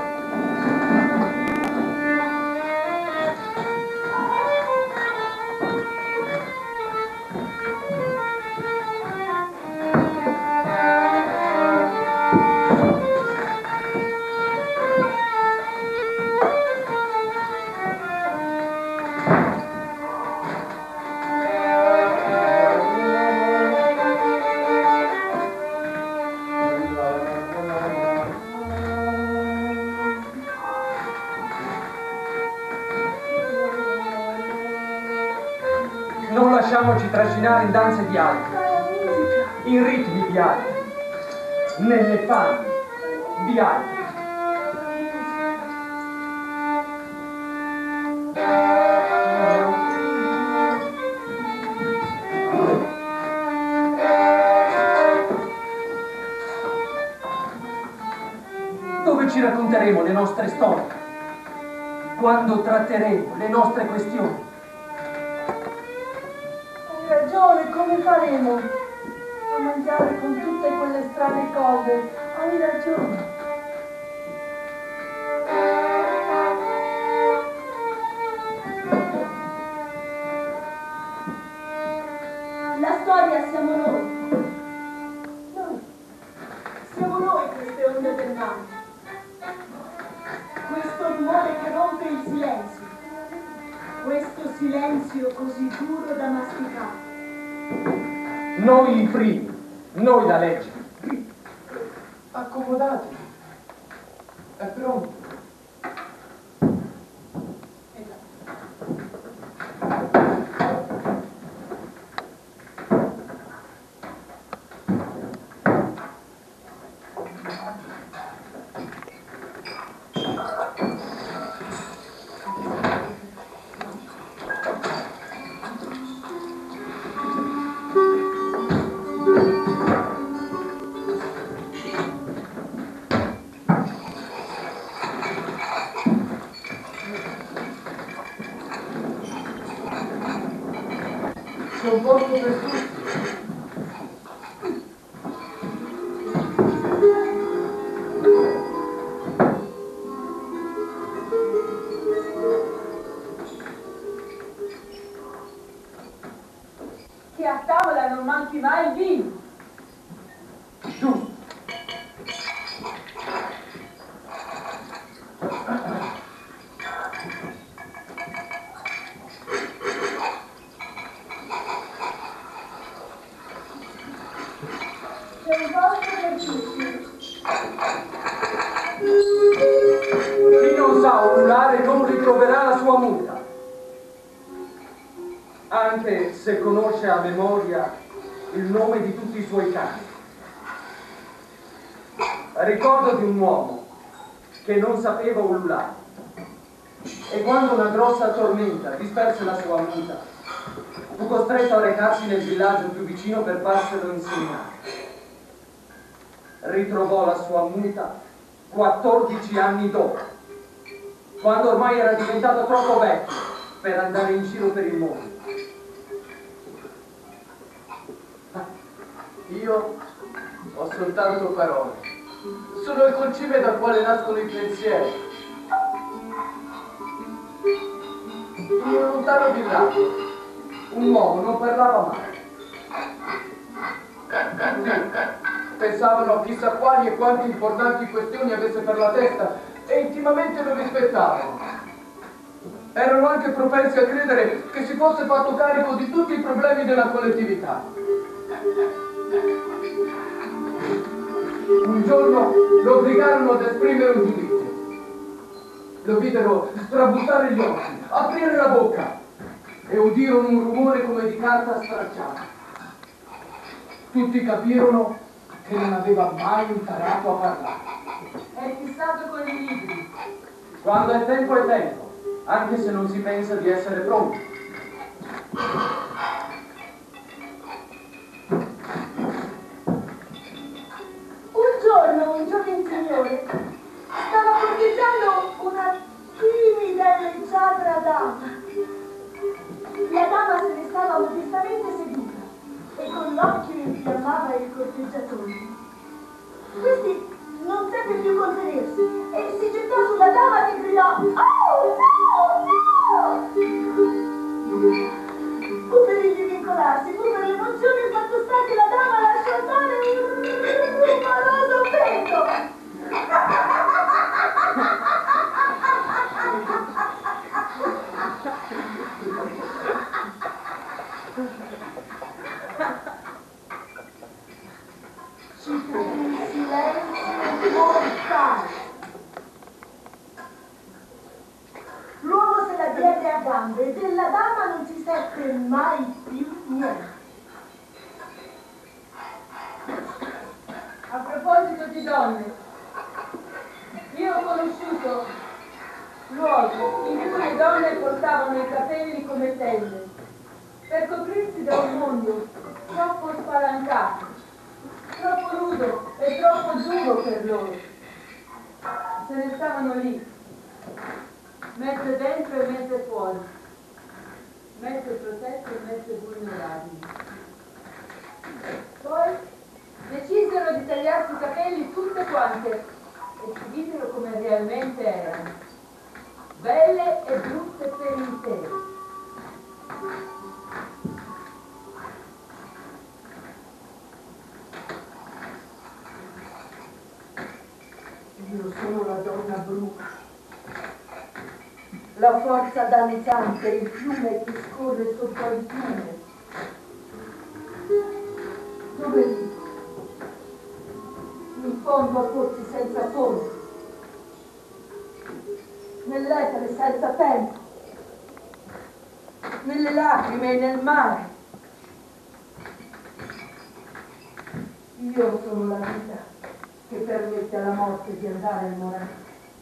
Non lasciamoci trascinare in danze di altri, in ritmi di altri, nelle fame di altri. Dove ci racconteremo le nostre storie, quando tratteremo le nostre questioni. Hai ragione, come faremo a mangiare con tutte quelle strane cose? Hai ragione. La storia siamo noi. Noi. Siamo noi queste onde del mare. Questo rumore che rompe il silenzio. Questo silenzio così duro da masticare. Noi i primi, noi da leggere. Accomodatevi. È pronto. C'è un posto per tutti. Che a tavola non manchi mai il vino. Giusto. C'è un posto per tutti. Chi non sa ululare non ritroverà la sua muta, anche se conosce a memoria il nome di tutti i suoi cani. Ricordo di un uomo che non sapeva ululare e quando una grossa tormenta disperse la sua muta, fu costretto a recarsi nel villaggio più vicino per farselo insegnare. Ritrovò la sua muta 14 anni dopo, quando ormai era diventato troppo vecchio per andare in giro per il mondo. Io ho soltanto parole, sono il concime dal quale nascono i pensieri. In un lontano villaggio un uomo non parlava mai. Tutti pensavano a chissà quali e quanti importanti questioni avesse per la testa e intimamente lo rispettavano. Erano anche propensi a credere che si fosse fatto carico di tutti i problemi della collettività. Un giorno lo obbligarono ad esprimere un giudizio. Lo videro strabuzzare gli occhi, aprire la bocca e udirono un rumore come di carta stracciata. Tutti capirono che non aveva mai imparato a parlare. È fissato con i libri. Quando è tempo, anche se non si pensa di essere pronti. Un giorno un giovane signore stava corteggiando una timida e leggiadra dama. La dama se ne stava modestamente seduta e con l'occhio infiammava il corteggiatore. Questi non seppe più contenersi e si gettò sulla dama che gridò: "Oh, no, no!" Fu per il divincolarsi, fu per l'emozione, il fatto sta che la dama lasciò andare un rumoroso petto. Ci fu un silenzio mortale. L'uomo se la diede a gambe e della dama non si seppe mai più niente. A proposito di donne, io ho conosciuto luoghi in cui le donne portavano i capelli come tende per coprirsi da un mondo troppo spalancato, troppo nudo e troppo duro per loro. Se ne stavano lì, mezze dentro e mezze fuori, mezze protette e mezze vulnerabili. Poi decisero di tagliarsi i capelli tutte quante e si videro come realmente erano, belle e brutte per intero. Io sono la donna bruca, la forza danzante, il fiume che scorre sopra il fiume. Dove vivo? In fondo a pozzi senza fondo, nell'etere senza tempo, nelle lacrime e nel mare. Io sono la vita che permette alla morte di andare al morire.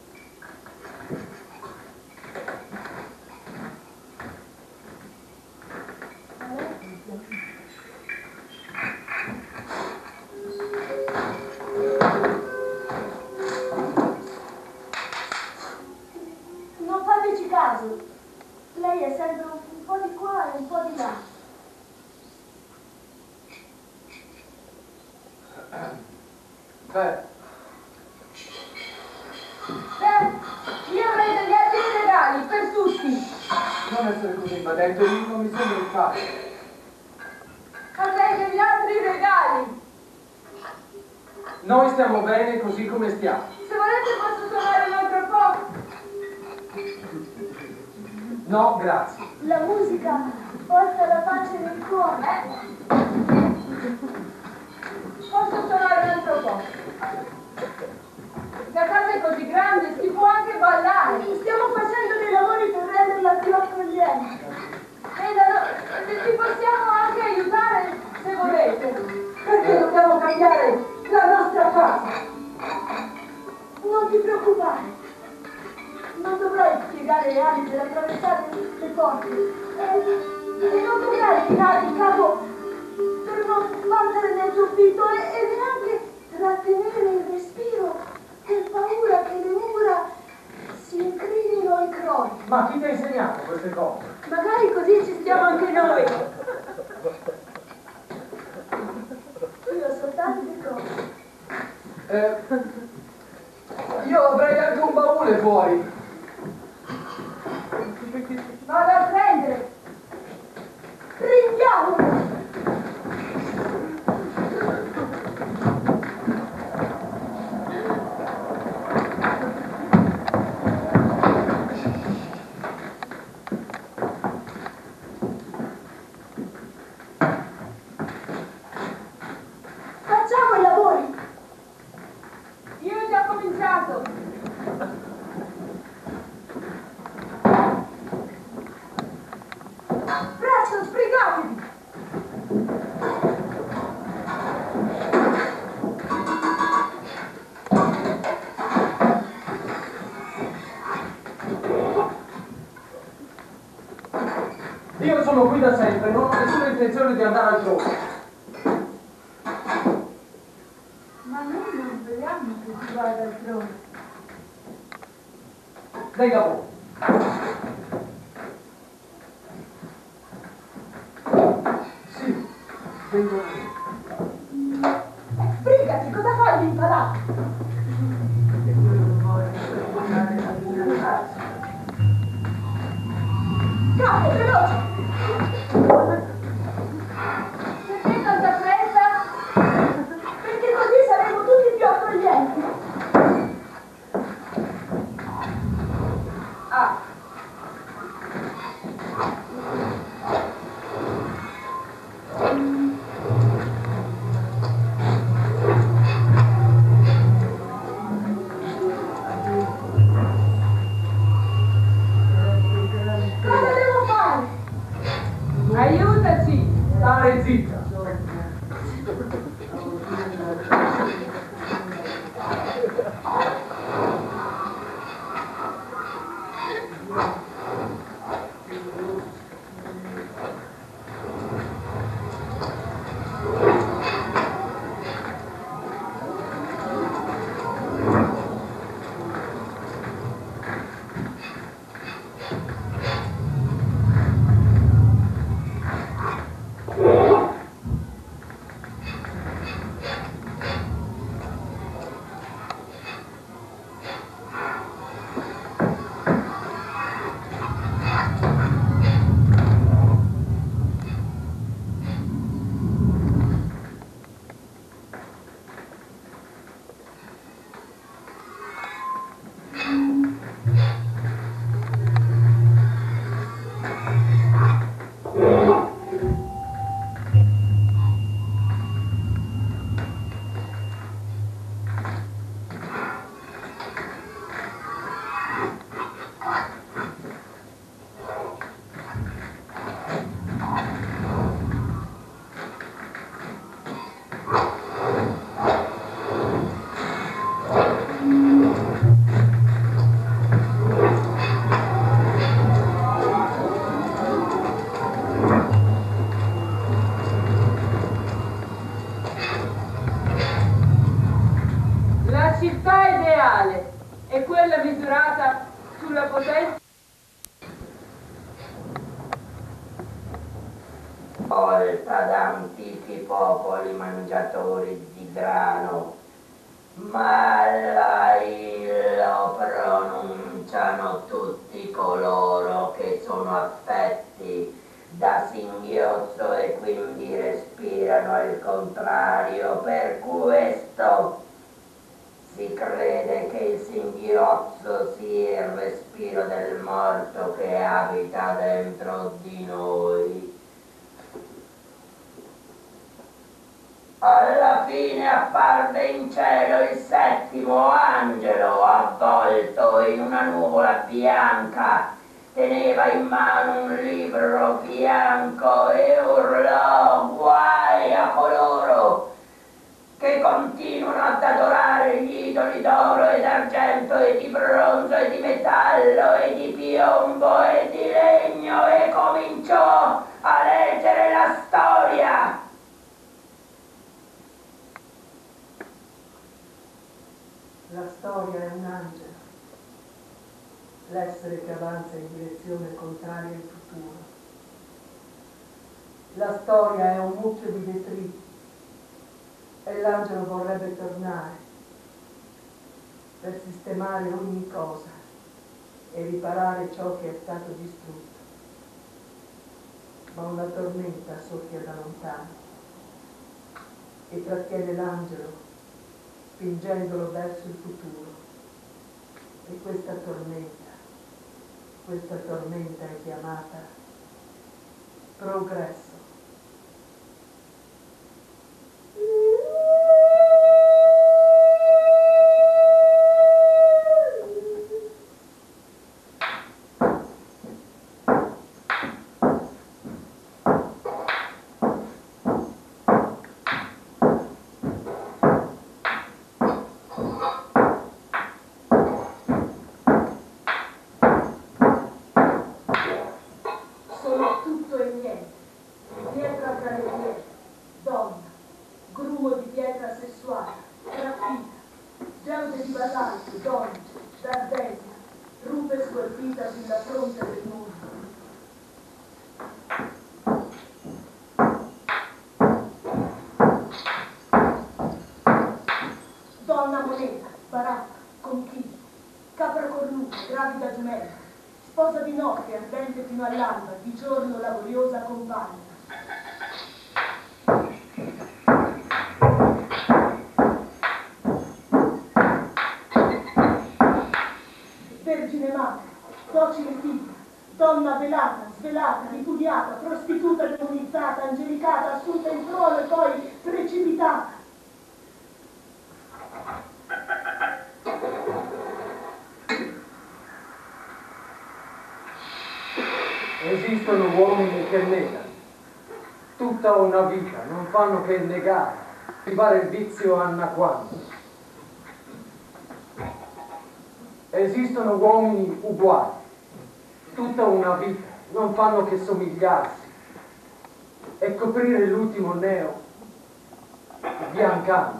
Non fateci caso, lei è sempre un po' di qua e un po' di là. Io avrei degli altri regali per tutti. Non essere così invadente, non mi sembra il caso. Avrei degli altri regali. Noi stiamo bene così come stiamo. Se volete posso suonare un altro po'. No, grazie. La musica porta la pace nel cuore. Posso suonare un altro po'. La casa è così grande, si può anche ballare. Stiamo facendo dei lavori per renderla più accogliente. Ci possiamo anche aiutare se volete. Perché dobbiamo cambiare la nostra casa. Non ti preoccupare. Non dovrai spiegare alle ali per attraversare le porte. E non dovrei tirare il capo per non sbattere nel soffitto e neanche trattenere il respiro per paura che le mura si incrinino e crolli. Ma chi ti ha insegnato queste cose? Magari così ci stiamo anche noi. Io so tante cose. Io avrei anche un baule fuori. Vado a prendere. Prendiamolo. Facciamo i lavori. Io ho già cominciato. Presto, sbrigatevi. Io sono qui da sempre, non ho nessuna intenzione di andare altrove. Ma noi non vogliamo che tu vada altrove. Venga voi. Sì, vengo io. Sbrigati, cosa fai lì impalato? Capo, veloce! Perché tanta fretta? Perché così saremo tutti più accoglienti. Ah, Cosa devo fare? aiutaci. Stare zitta. La città ideale è quella misurata sulla potenza. Volta da antichi popoli mangiatori di grano, ma la lo pronunciano tutti coloro che sono affetti da singhiozzo e quindi respirano al contrario. Per questo si crede che il singhiozzo sia il respiro del morto che abita dentro di noi. Alla fine apparve in cielo il settimo angelo, avvolto in una nuvola bianca. Teneva in mano un libro bianco e urlò: guai a coloro che continuano ad adorare gli idoli d'oro e d'argento e di bronzo e di metallo e di piombo e di legno, e cominciò a la storia. La storia è un angelo, l'essere che avanza in direzione contraria al futuro. La storia è un mucchio di detriti e l'angelo vorrebbe tornare per sistemare ogni cosa e riparare ciò che è stato distrutto. Ma una tormenta soffia da lontano e trattiene l'angelo spingendolo verso il futuro. E questa tormenta è chiamata progresso. Sposa di notte, ardente fino all'alba, di giorno laboriosa compagna. Vergine madre, docile figlia, donna velata, svelata, ripudiata, prostituta demonizzata, angelicata, assunta in trono e poi precipitata. Esistono uomini che negano. Tutta una vita non fanno che negare, privare il vizio anacquando. Esistono uomini uguali. Tutta una vita non fanno che somigliarsi e coprire l'ultimo neo biancando.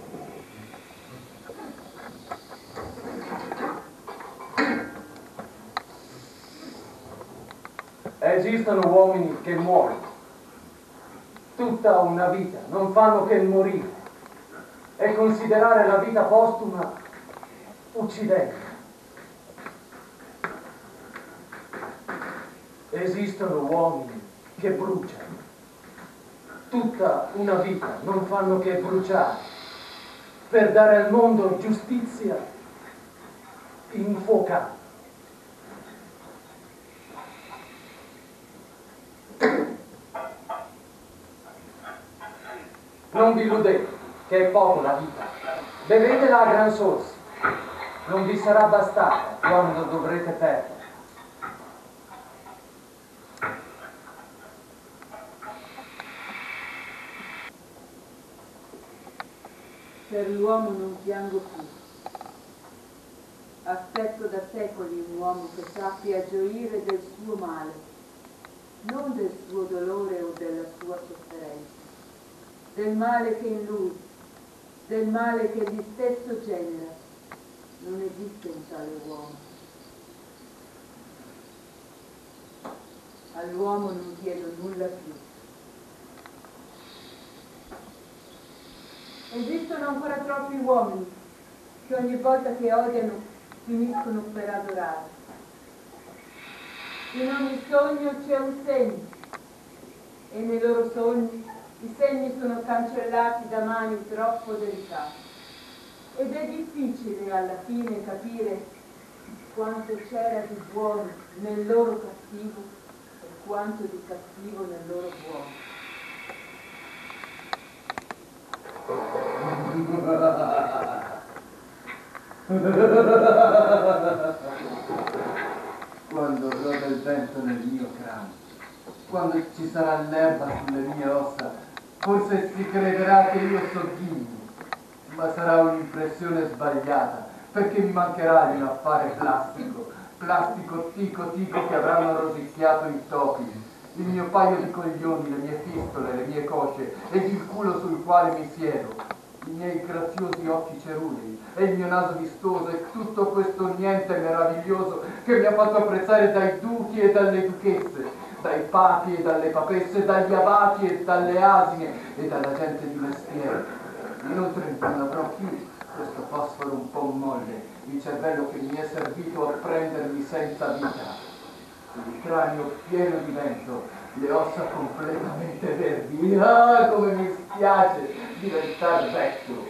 Esistono uomini che muoiono. Tutta una vita non fanno che morire e considerare la vita postuma uccidente. Esistono uomini che bruciano. Tutta una vita non fanno che bruciare per dare al mondo giustizia infuocata. Non vi illudete che è poco la vita. Bevetela a gran sorsi. Non vi sarà bastata quando dovrete perdere. Per l'uomo non piango più. Aspetto da secoli un uomo che sappia gioire del suo male, non del suo dolore o della sua sofferenza, del male che è in lui, del male che egli stesso genera. Non esiste un tale uomo. All'uomo non chiedo nulla più. Esistono ancora troppi uomini che ogni volta che odiano finiscono per adorare. In ogni sogno c'è un segno e nei loro sogni i segni sono cancellati da mani troppo delicate ed è difficile alla fine capire quanto c'era di buono nel loro cattivo e quanto di cattivo nel loro buono. Quando roda il vento nel mio cranio, quando ci sarà l'erba sulle mie ossa, forse si crederà che io sogghigni, ma sarà un'impressione sbagliata, perché mi mancherà di un affare plastico tico tico che avranno rosicchiato i topi il mio paio di coglioni, le mie fistole, le mie cosce ed il culo sul quale mi siedo, i miei graziosi occhi cerulei e il mio naso vistoso e tutto questo niente meraviglioso che mi ha fatto apprezzare dai duchi e dalle duchesse, dai papi e dalle papesse, dagli abati e dalle asine e dalla gente di mestiere. Inoltre non avrò più questo fosforo un po' molle, il cervello che mi è servito a prendermi senza vita, il cranio pieno di vento, le ossa completamente verdi. Ah, come mi spiace diventare vecchio.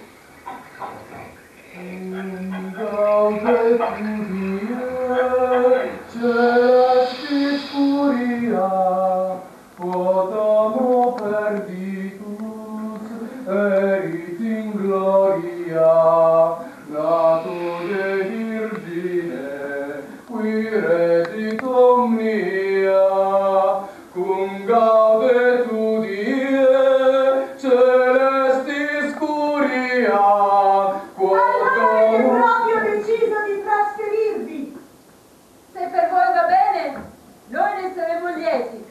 Celesti scuria, potamo perditus, erit in gloria, nato de Virgine, qui regit omnia, cum gaudetur die, celesti scuria. Allora avete proprio deciso di trasferirvi? Se per voi va bene, noi ne saremo lieti.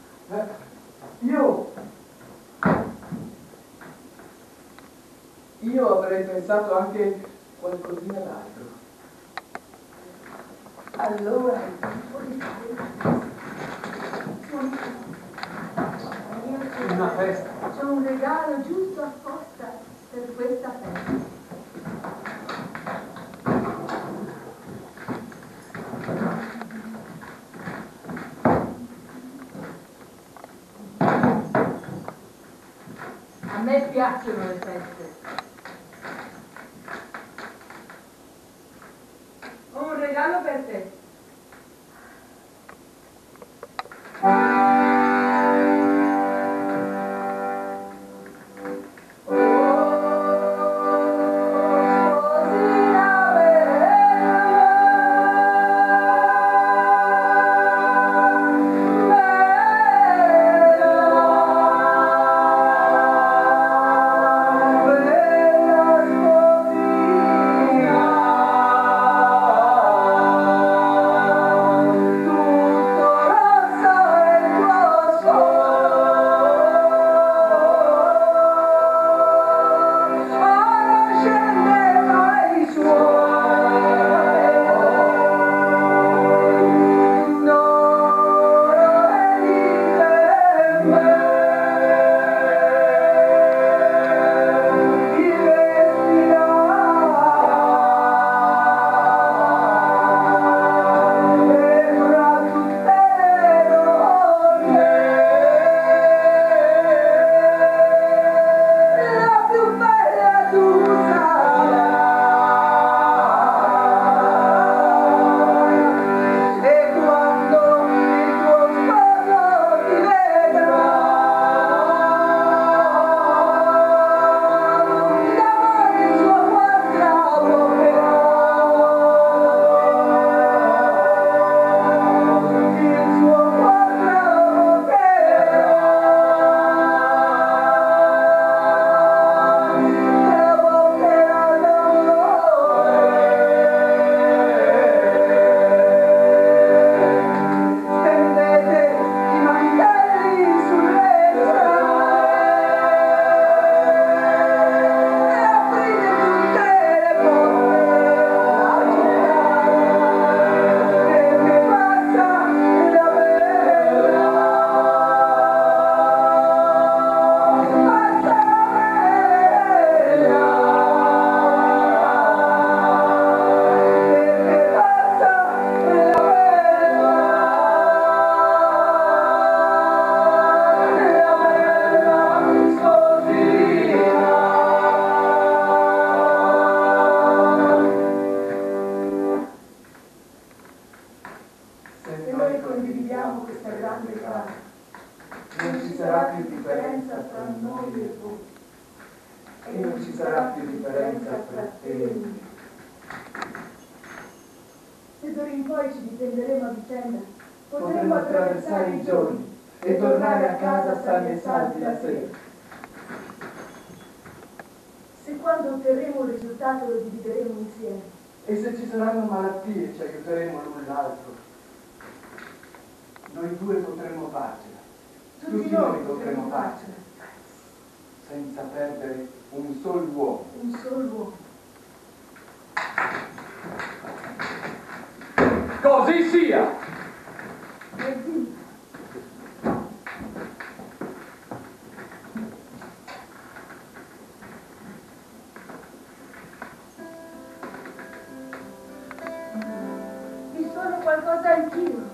Io avrei pensato anche qualcosina d'altro. Allora è tempo di fare Una festa. C'è un regalo giusto apposta per questa festa. A me piacciono le feste. Ho un regalo per te. Se d'ora in poi ci difenderemo a vicenda, potremo attraversare i giorni e tornare a casa sani e salvi la sera. Se quando otterremo un risultato lo divideremo insieme. E se ci saranno malattie ci aiuteremo l'un l'altro. noi due potremmo farcela. Tutti noi potremmo farcela. Senza perdere un sol uomo. Un solo uomo. Così sia! Evviva! Vi suono qualcosa anch'io.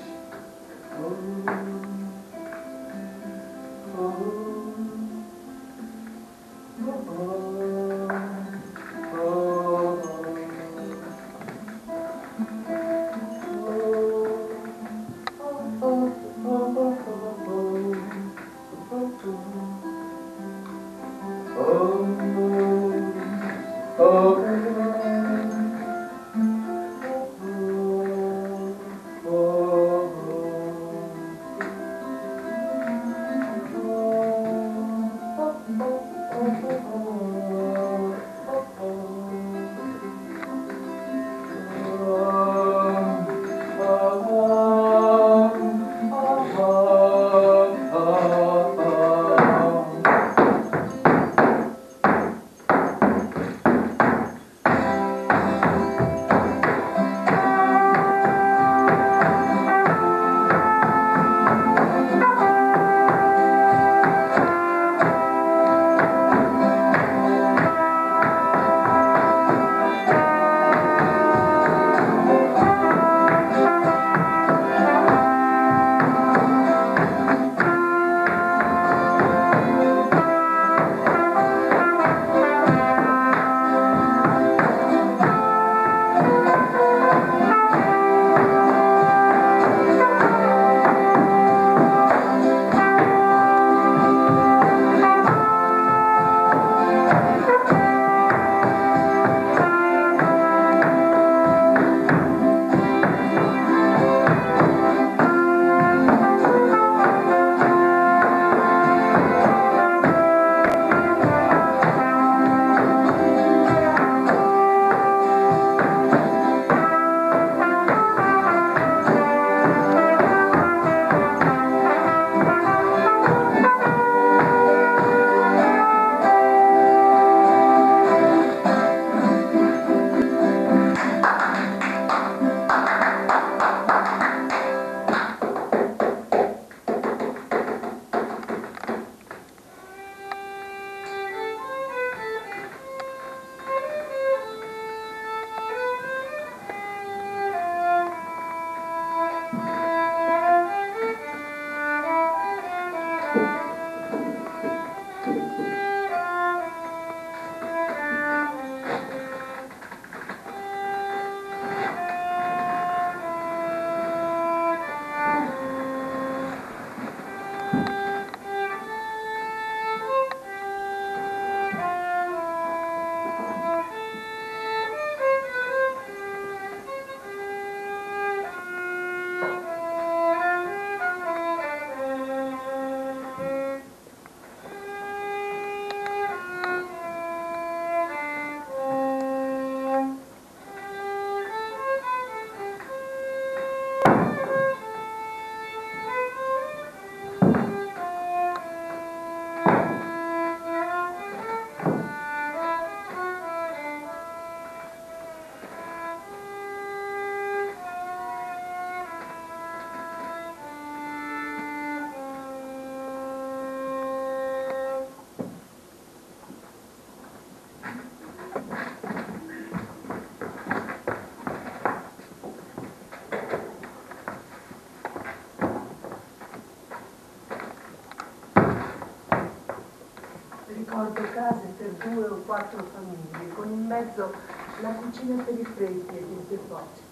Ricordo case per 2 o 4 famiglie, con in mezzo la cucina per i freddi ed il deposito.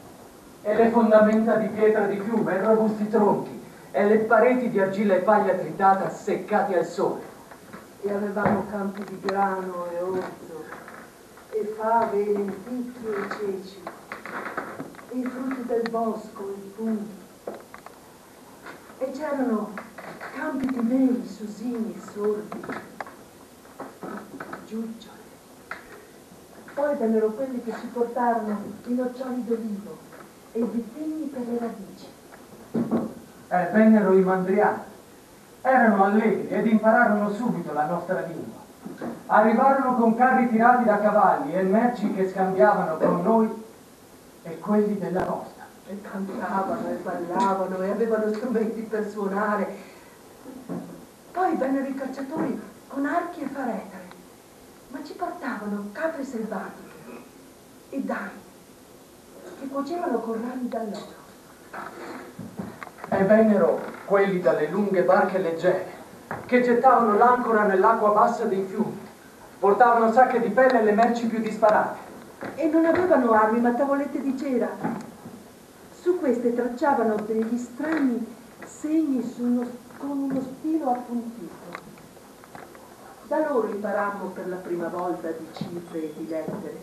E le fondamenta di pietra di fiume, e robusti tronchi, e le pareti di argilla e paglia tritata seccati al sole. E avevamo campi di grano e orzo, e fave e lenticchie e ceci, e i frutti del bosco e i funghi. E c'erano campi di meli, susini e sordi, giuggiole. Poi vennero quelli che ci portarono i noccioli d'olivo e i vitigni per le radici. Vennero i mandriani. Erano allegri ed impararono subito la nostra lingua. Arrivarono con carri tirati da cavalli e merci che scambiavano con noi e quelli della costa. E cantavano e ballavano e avevano strumenti per suonare. Poi vennero i cacciatori con archi e faretre, ma ci portavano capre selvatiche e daini che cuocevano con rami d'alloro. E vennero quelli dalle lunghe barche leggere che gettavano l'ancora nell'acqua bassa dei fiumi, portavano sacche di pelle e le merci più disparate. E non avevano armi ma tavolette di cera. Su queste tracciavano degli strani segni con uno stilo appuntito. Da loro imparammo per la prima volta di cifre e di lettere.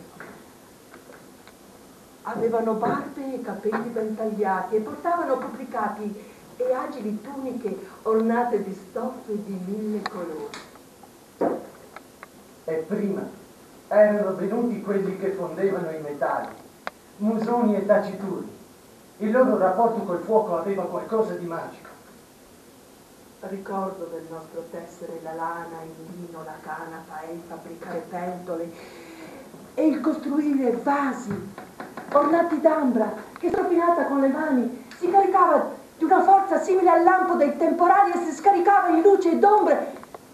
Avevano barbe e capelli ben tagliati e portavano applicati e agili tuniche ornate di stoffe di 1000 colori. E prima erano venuti quelli che fondevano i metalli, Musoni e Taciturni. Il loro rapporto col fuoco aveva qualcosa di magico. Ricordo del nostro tessere la lana, il lino, la canapa e il fabbricare pentole e il costruire vasi ornati d'ambra che, stropinata con le mani, si caricava di una forza simile al lampo dei temporali e si scaricava in luce ed ombre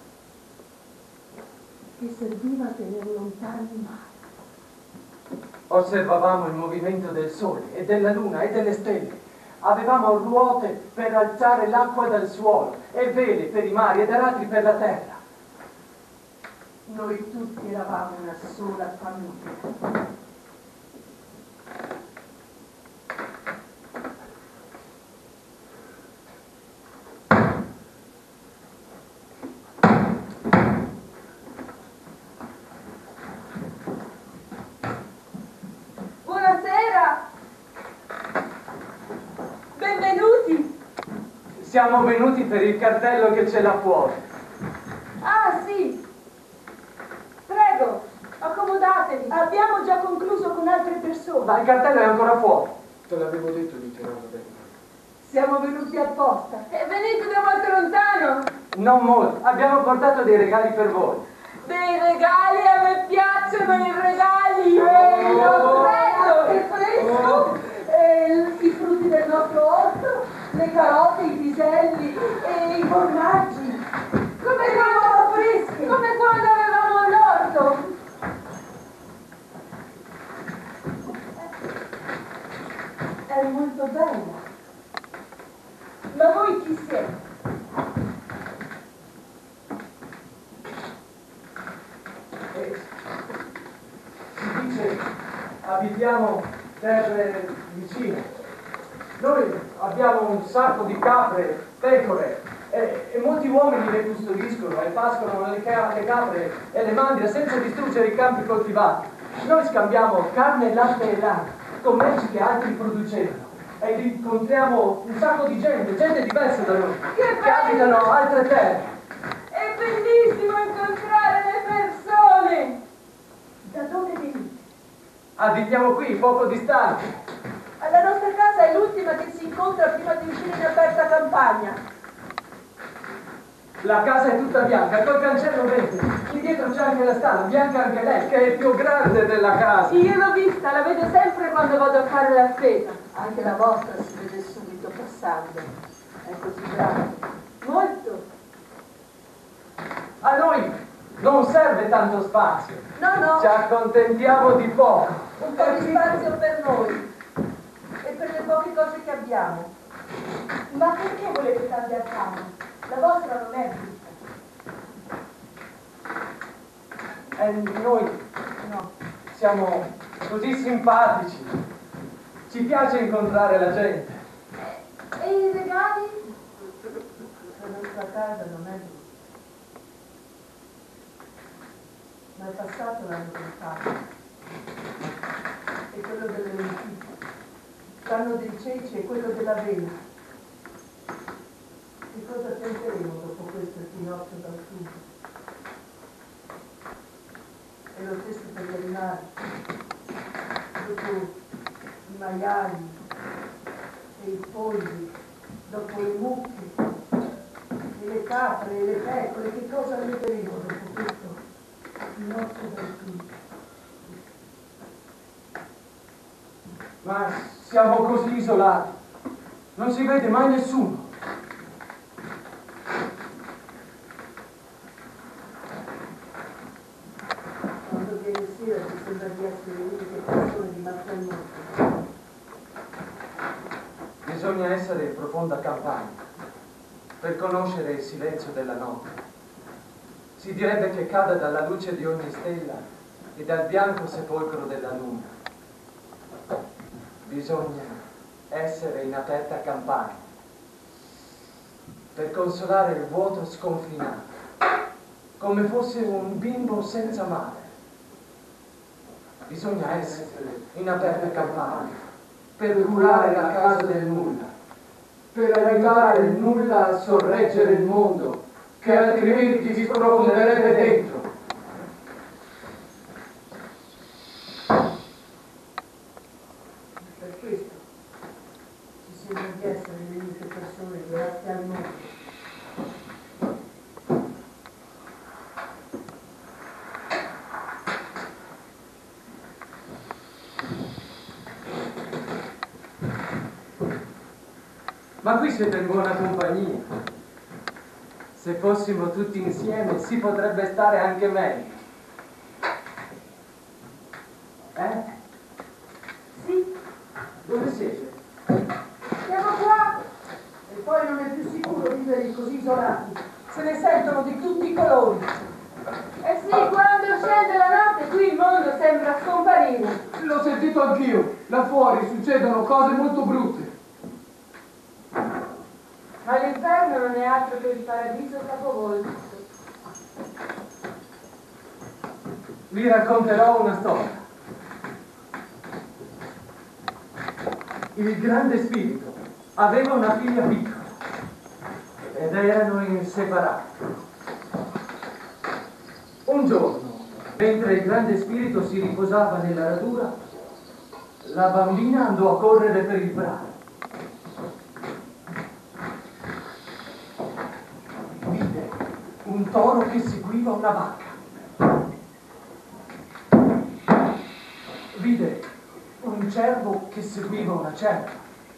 che serviva a tenere lontani il mare. Osservavamo il movimento del sole e della luna e delle stelle. Avevamo ruote per alzare l'acqua dal suolo e vele per i mari ed aratri per la terra. Noi tutti eravamo una sola famiglia. Buonasera! Benvenuti! Siamo venuti per il cartello che c'è là fuori. Ah, sì! Prego, accomodatevi. Abbiamo già concluso con altre persone. Ma il cartello è ancora fuori. Te l'avevo detto di tirarlo dentro. Siamo venuti apposta. E venite da molto lontano? Non molto. Abbiamo portato dei regali per voi. Dei regali, a me piacciono i regali! Lo prego! Che fresco! I frutti del nostro orto, le carote, i piselli e i formaggi. Come quando avevamo l'orto! È molto bella. Ma voi chi siete? Si dice abitiamo terre vicine. Noi abbiamo un sacco di capre, pecore e molti uomini le custodiscono e pascono le capre e le mandrie senza distruggere i campi coltivati. Noi scambiamo carne, latte e lana con merci che altri producevano e incontriamo un sacco di gente diversa da noi che abitano altre terre. È bellissimo incontrare le persone! Da dove venite? Abitiamo qui, poco distanti. La nostra casa è l'ultima che si incontra prima di uscire in aperta campagna. La casa è tutta bianca, col cancello verde. Lì dietro c'è anche la stalla, bianca anche lei, che è più grande della casa. Sì, io l'ho vista, la vedo sempre quando vado a fare la spesa. Anche la vostra si vede subito passando. È così grande. Molto. A noi non serve tanto spazio. No, Ci accontentiamo di poco. un po' di spazio per noi e per le poche cose che abbiamo. Ma perché volete cambiare casa? La vostra non è brutta. E noi siamo così simpatici. Ci piace incontrare la gente. E i regali? La nostra casa non è brutta. Ma è passato l'anno del fame e quello delle lenticchie, l'anno dei ceci e quello dell'avena. Che cosa tenteremo dopo questo equinozio d'autunno? E lo stesso per gli animali. Dopo i maiali e i polli dopo i mucchi, e le capre, e le pecore, che cosa ne vedremo dopo tutto il nostro bel tutto? Ma siamo così isolati, non si vede mai nessuno. Quando viene sera ti sembra di essere le uniche persone di mezzo al mondo. Bisogna essere in profonda campagna per conoscere il silenzio della notte. Si direbbe che cada dalla luce di ogni stella e dal bianco sepolcro della luna. Bisogna essere in aperta campagna per consolare il vuoto sconfinato, come fosse un bimbo senza madre. Bisogna essere in aperta campagna per curare la casa del nulla, per aiutare il nulla a sorreggere il mondo, che altrimenti vi sprofonderebbe dentro. Per questo ci sembra di essere le uniche persone rimaste al mondo. Ma qui siete in buona compagnia. Se fossimo tutti insieme si potrebbe stare anche meglio. Sì, Dove siete? siamo qua! E poi non è più sicuro vivere così isolati. Se ne sentono di tutti i colori. Eh sì, quando scende la notte qui il mondo sembra scomparire. L'ho sentito anch'io. Là fuori succedono cose molto brutte. Ma l'inferno non è altro che il paradiso capovolto. Vi racconterò una storia. Il grande spirito aveva una figlia piccola ed erano inseparati. Un giorno, mentre il grande spirito si riposava nella radura, la bambina andò a correre per il prato. Vide un toro che seguiva una vacca. Vide un cervo che seguiva una cerva.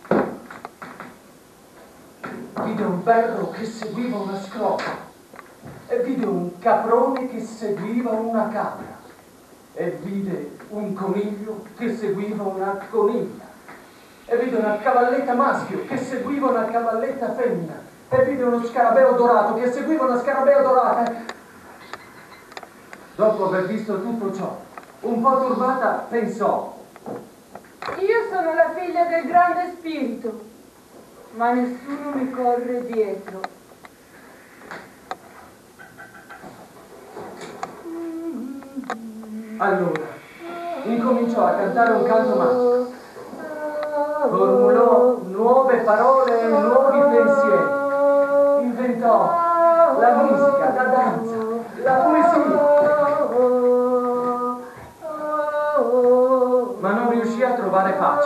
Vide un burro che seguiva una scrofa. E vide un caprone che seguiva una capra. E vide un coniglio che seguiva una coniglia. E vide una cavalletta maschio che seguiva una cavalletta femmina. E vide uno scarabeo dorato che seguiva una scarabea dorata. Dopo aver visto tutto ciò, un po' turbata, pensò: Io sono la figlia del grande spirito, ma nessuno mi corre dietro. allora incominciò a cantare un canto maschio. Formulò nuove parole e nuovi pensieri. Inventò la musica, la danza, la poesia. Ma non riuscì a trovare pace.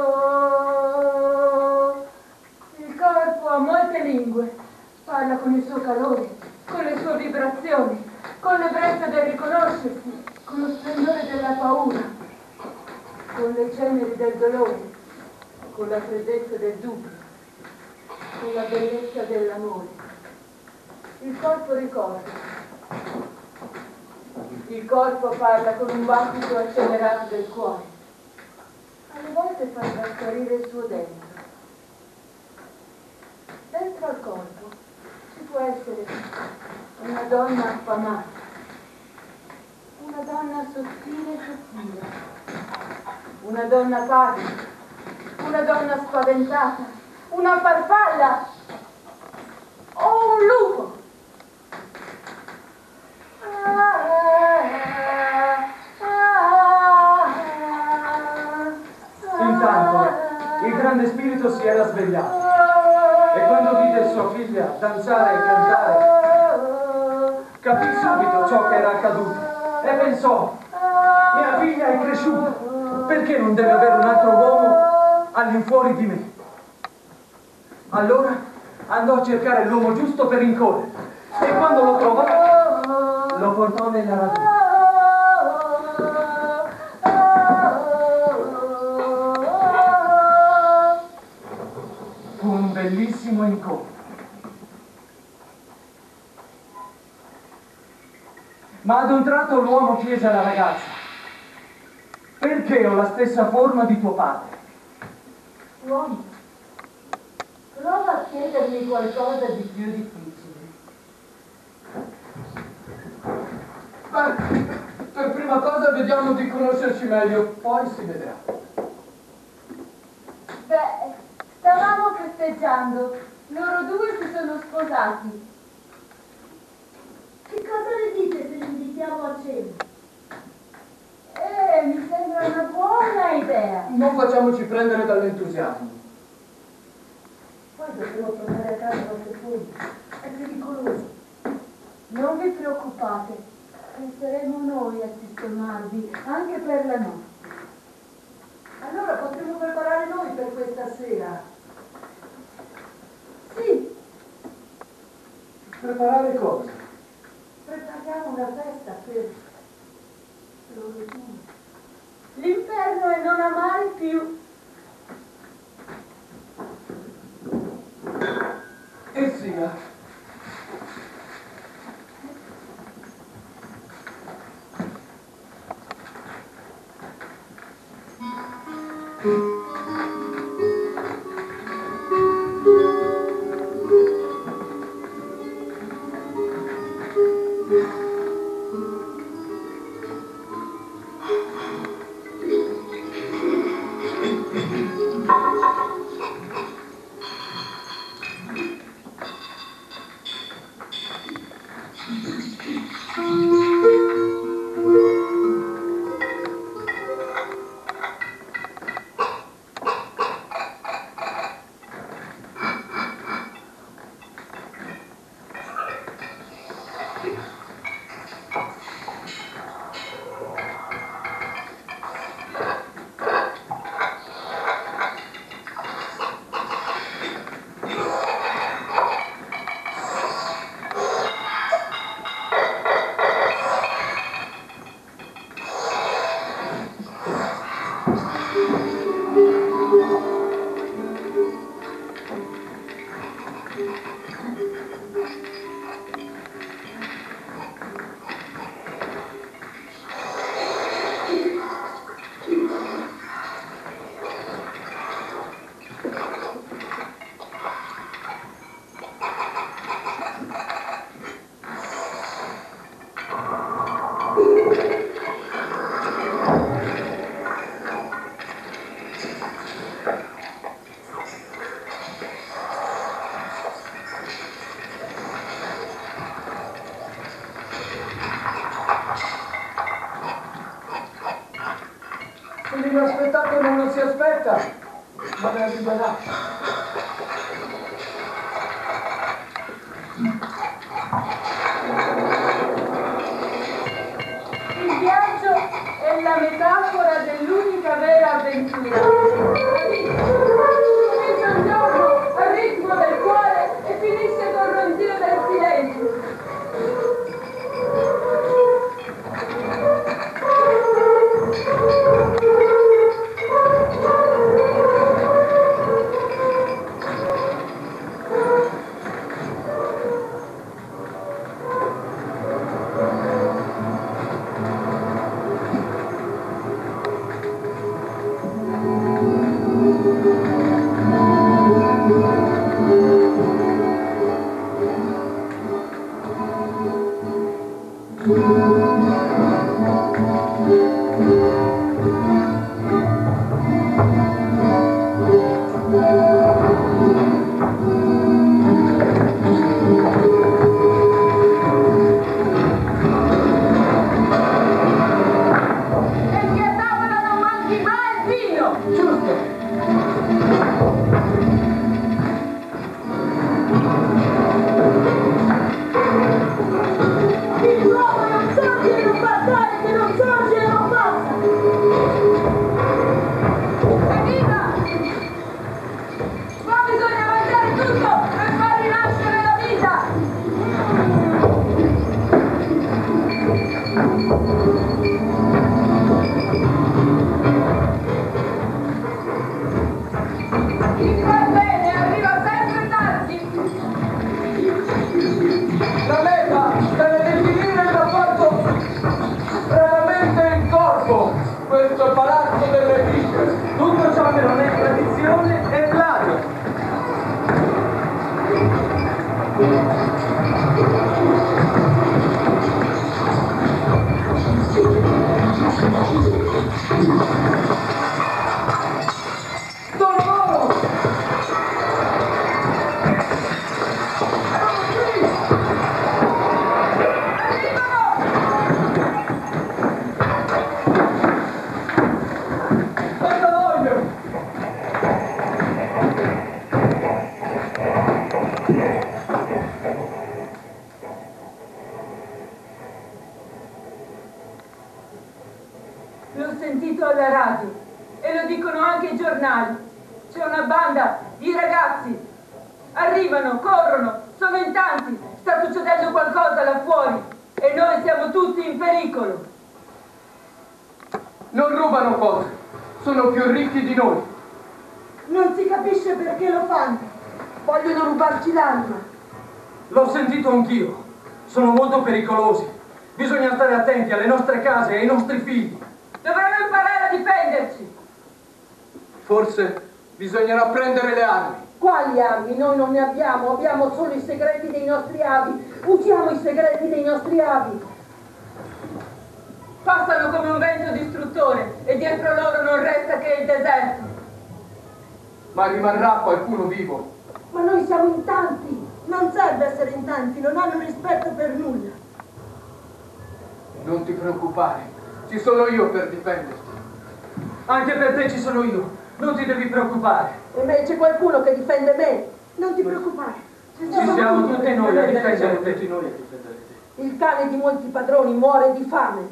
Il corpo ha molte lingue, parla con il suo calore, con le sue vibrazioni, con l'ebbrezza del riconoscersi, con lo splendore della paura, con le ceneri del dolore, con la freddezza del dubbio, con la bellezza dell'amore. Il corpo ricorda. Il corpo parla con un battito accelerato del cuore. Alle volte fa trasparire il suo dentro. Dentro al corpo ci può essere una donna affamata, una donna sottile, una donna pavida, una donna spaventata, una farfalla o un lupo. Intanto il grande spirito si era svegliato e quando vide sua figlia danzare e cantare, capì subito ciò che era accaduto e pensò: mia figlia è cresciuta, perché non deve avere un altro uomo all'infuori di me? Allora andò a cercare l'uomo giusto per rincorrere e quando lo trovò lo portò nella raduna. Fu un bellissimo incontro. Ma ad un tratto l'uomo chiese alla ragazza: perché ho la stessa forma di tuo padre? Uomo, prova a chiedermi qualcosa di più difficile. Beh, per prima cosa vediamo di conoscerci meglio, poi si vedrà. Beh, stavamo festeggiando. Loro due si sono sposati. Che cosa ne dite se li invitiamo a cena? Mi sembra una buona idea. Non facciamoci prendere dall'entusiasmo. Poi dovremo tornare a casa quanto poi. È pericoloso. Non vi preoccupate, penseremo noi a sistemarvi anche per la notte. Allora potremmo preparare noi per questa sera. Sì, Preparare cosa? Prepariamo una festa per loro due. l'inferno è non amare più. E sia. L'inaspettato non lo si aspetta, ma ne arriverà. Il viaggio è la metafora dell'unica vera avventura. Inizia un giorno al ritmo del cuore e finisce col ronzio del silenzio. Il nuovo non sa L'ho sentito alla radio e lo dicono anche i giornali. C'è una banda di ragazzi. Arrivano, corrono, sono in tanti. Sta succedendo qualcosa là fuori e noi siamo tutti in pericolo. Non rubano cose, sono più ricchi di noi. Non si capisce perché lo fanno. Vogliono rubarci l'anima. L'ho sentito anch'io. Sono molto pericolosi. Bisogna stare attenti alle nostre case e ai nostri figli. Dovremmo imparare a difenderci. Forse bisognerà prendere le armi. Quali armi? Noi non ne abbiamo. Abbiamo solo i segreti dei nostri avi. Usiamo i segreti dei nostri avi. Passano come un vento distruttore e dietro loro non resta che il deserto. Ma rimarrà qualcuno vivo. Ma noi siamo in tanti. Non serve essere in tanti. Non hanno rispetto per nulla. Non ti preoccupare, ci sono io per difenderti. Anche per te ci sono io. Non ti devi preoccupare. E me c'è qualcuno che difende me. Non ti preoccupare. Ci siamo tutti noi a difendere te. Il cane di molti padroni muore di fame.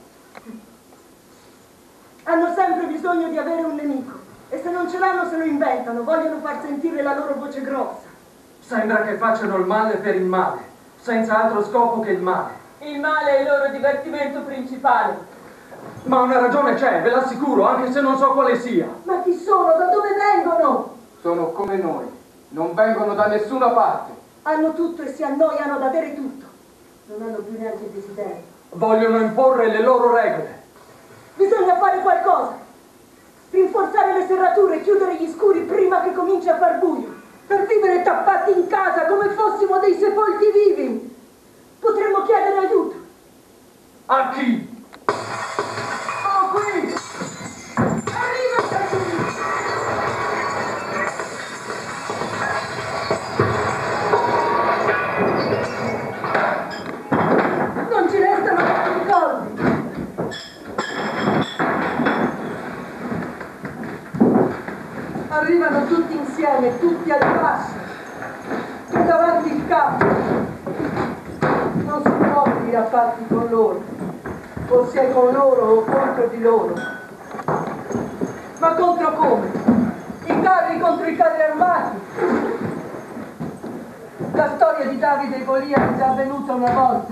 Hanno sempre bisogno di avere un nemico. E se non ce l'hanno se lo inventano. Vogliono far sentire la loro voce grossa. Sembra che facciano il male per il male, senza altro scopo che il male. Il male è il loro divertimento principale. Ma una ragione c'è, ve l'assicuro, anche se non so quale sia. Ma chi sono? Da dove vengono? Sono come noi, non vengono da nessuna parte. Hanno tutto e si annoiano ad avere tutto. Non hanno più neanche desideri. Vogliono imporre le loro regole. Bisogna fare qualcosa. Rinforzare le serrature, chiudere gli scuri prima che cominci a far buio. Per vivere tappati in casa come fossimo dei sepolti vivi. Potremmo chiedere aiuto. A chi? Oh, qui! Arriva! Non ci restano altri colpi. Arrivano tutti insieme, tutti al passo. Tu davanti il capo. Non si può dire a patti con loro, o sei con loro o contro di loro. Ma contro come? I carri contro i carri armati. La storia di Davide e Golia è già avvenuta una volta.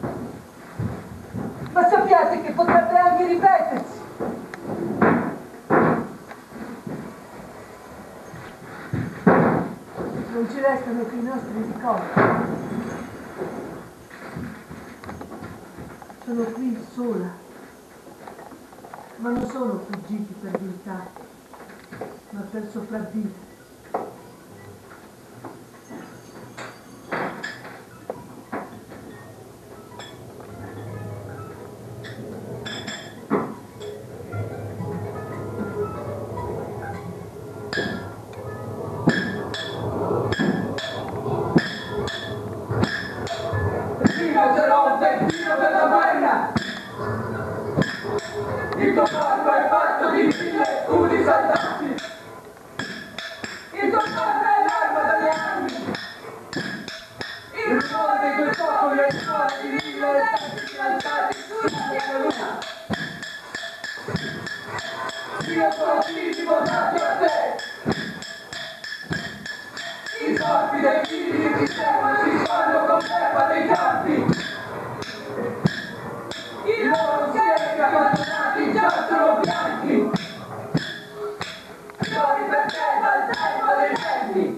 Ma sappiate che potrebbe anche ripetersi. Non ci restano che i nostri ricordi. Sono qui sola, ma non sono fuggiti per viltà, ma per sopravvivere. Il tuo corpo è fatto di mille scudi saltati. Il tuo corpo è l'arma delle armi. Il rumore dei tuoi popoli è il suono di mille eserciti lanciati sulla mia luna. Io sono figli portati a te. I corpi dei figli di Semo si fanno con l'erba dei campi. I loro schiavi abbandonati giacciono bianchi. Fiori per te dal tempo dei tempi.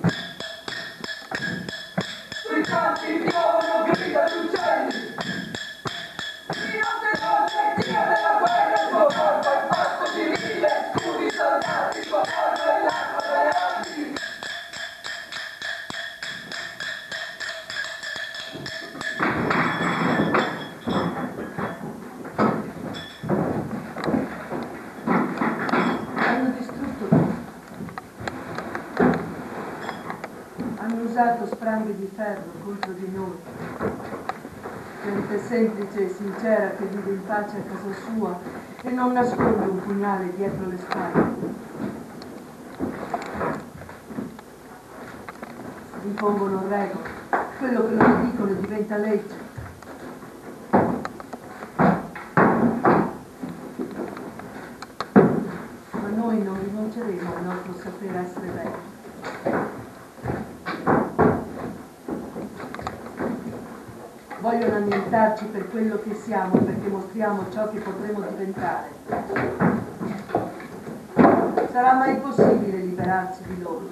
Sui campi piovono grida di uccelli. Di notte Dio della guerra, il tuo corpo è fatto di mille scudi soldati, il tuo corpo è l'arma delle armi. spranghe di ferro contro di noi. Gente semplice e sincera che vive in pace a casa sua e non nasconde un pugnale dietro le spalle. Si impongono regole, quello che loro dicono diventa legge. Ma noi non rinunceremo al nostro sapere essere veri. Vogliono annientarci per quello che siamo, perché mostriamo ciò che potremo diventare. Sarà mai possibile liberarsi di loro?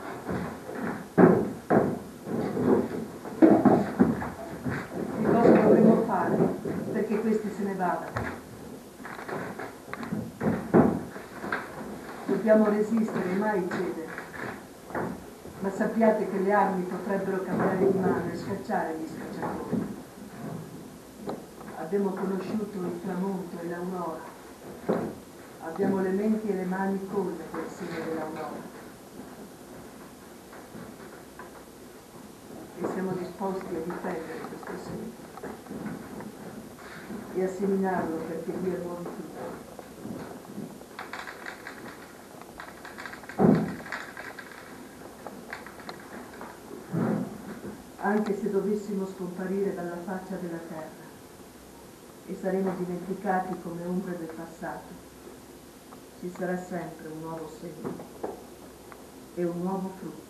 Che cosa dovremmo fare perché questi se ne vadano? Dobbiamo resistere e mai cedere. Ma sappiate che le armi potrebbero cambiare di mano e scacciare gli scacciatori. Abbiamo conosciuto il tramonto e l'aurora. Abbiamo le menti e le mani colme del segno dell'aurora. E siamo disposti a difendere questo segno e a seminarlo perché dia nuovi frutti. Anche se dovessimo scomparire dalla faccia della terra e saremo dimenticati come ombre del passato, ci sarà sempre un nuovo segno e un nuovo frutto.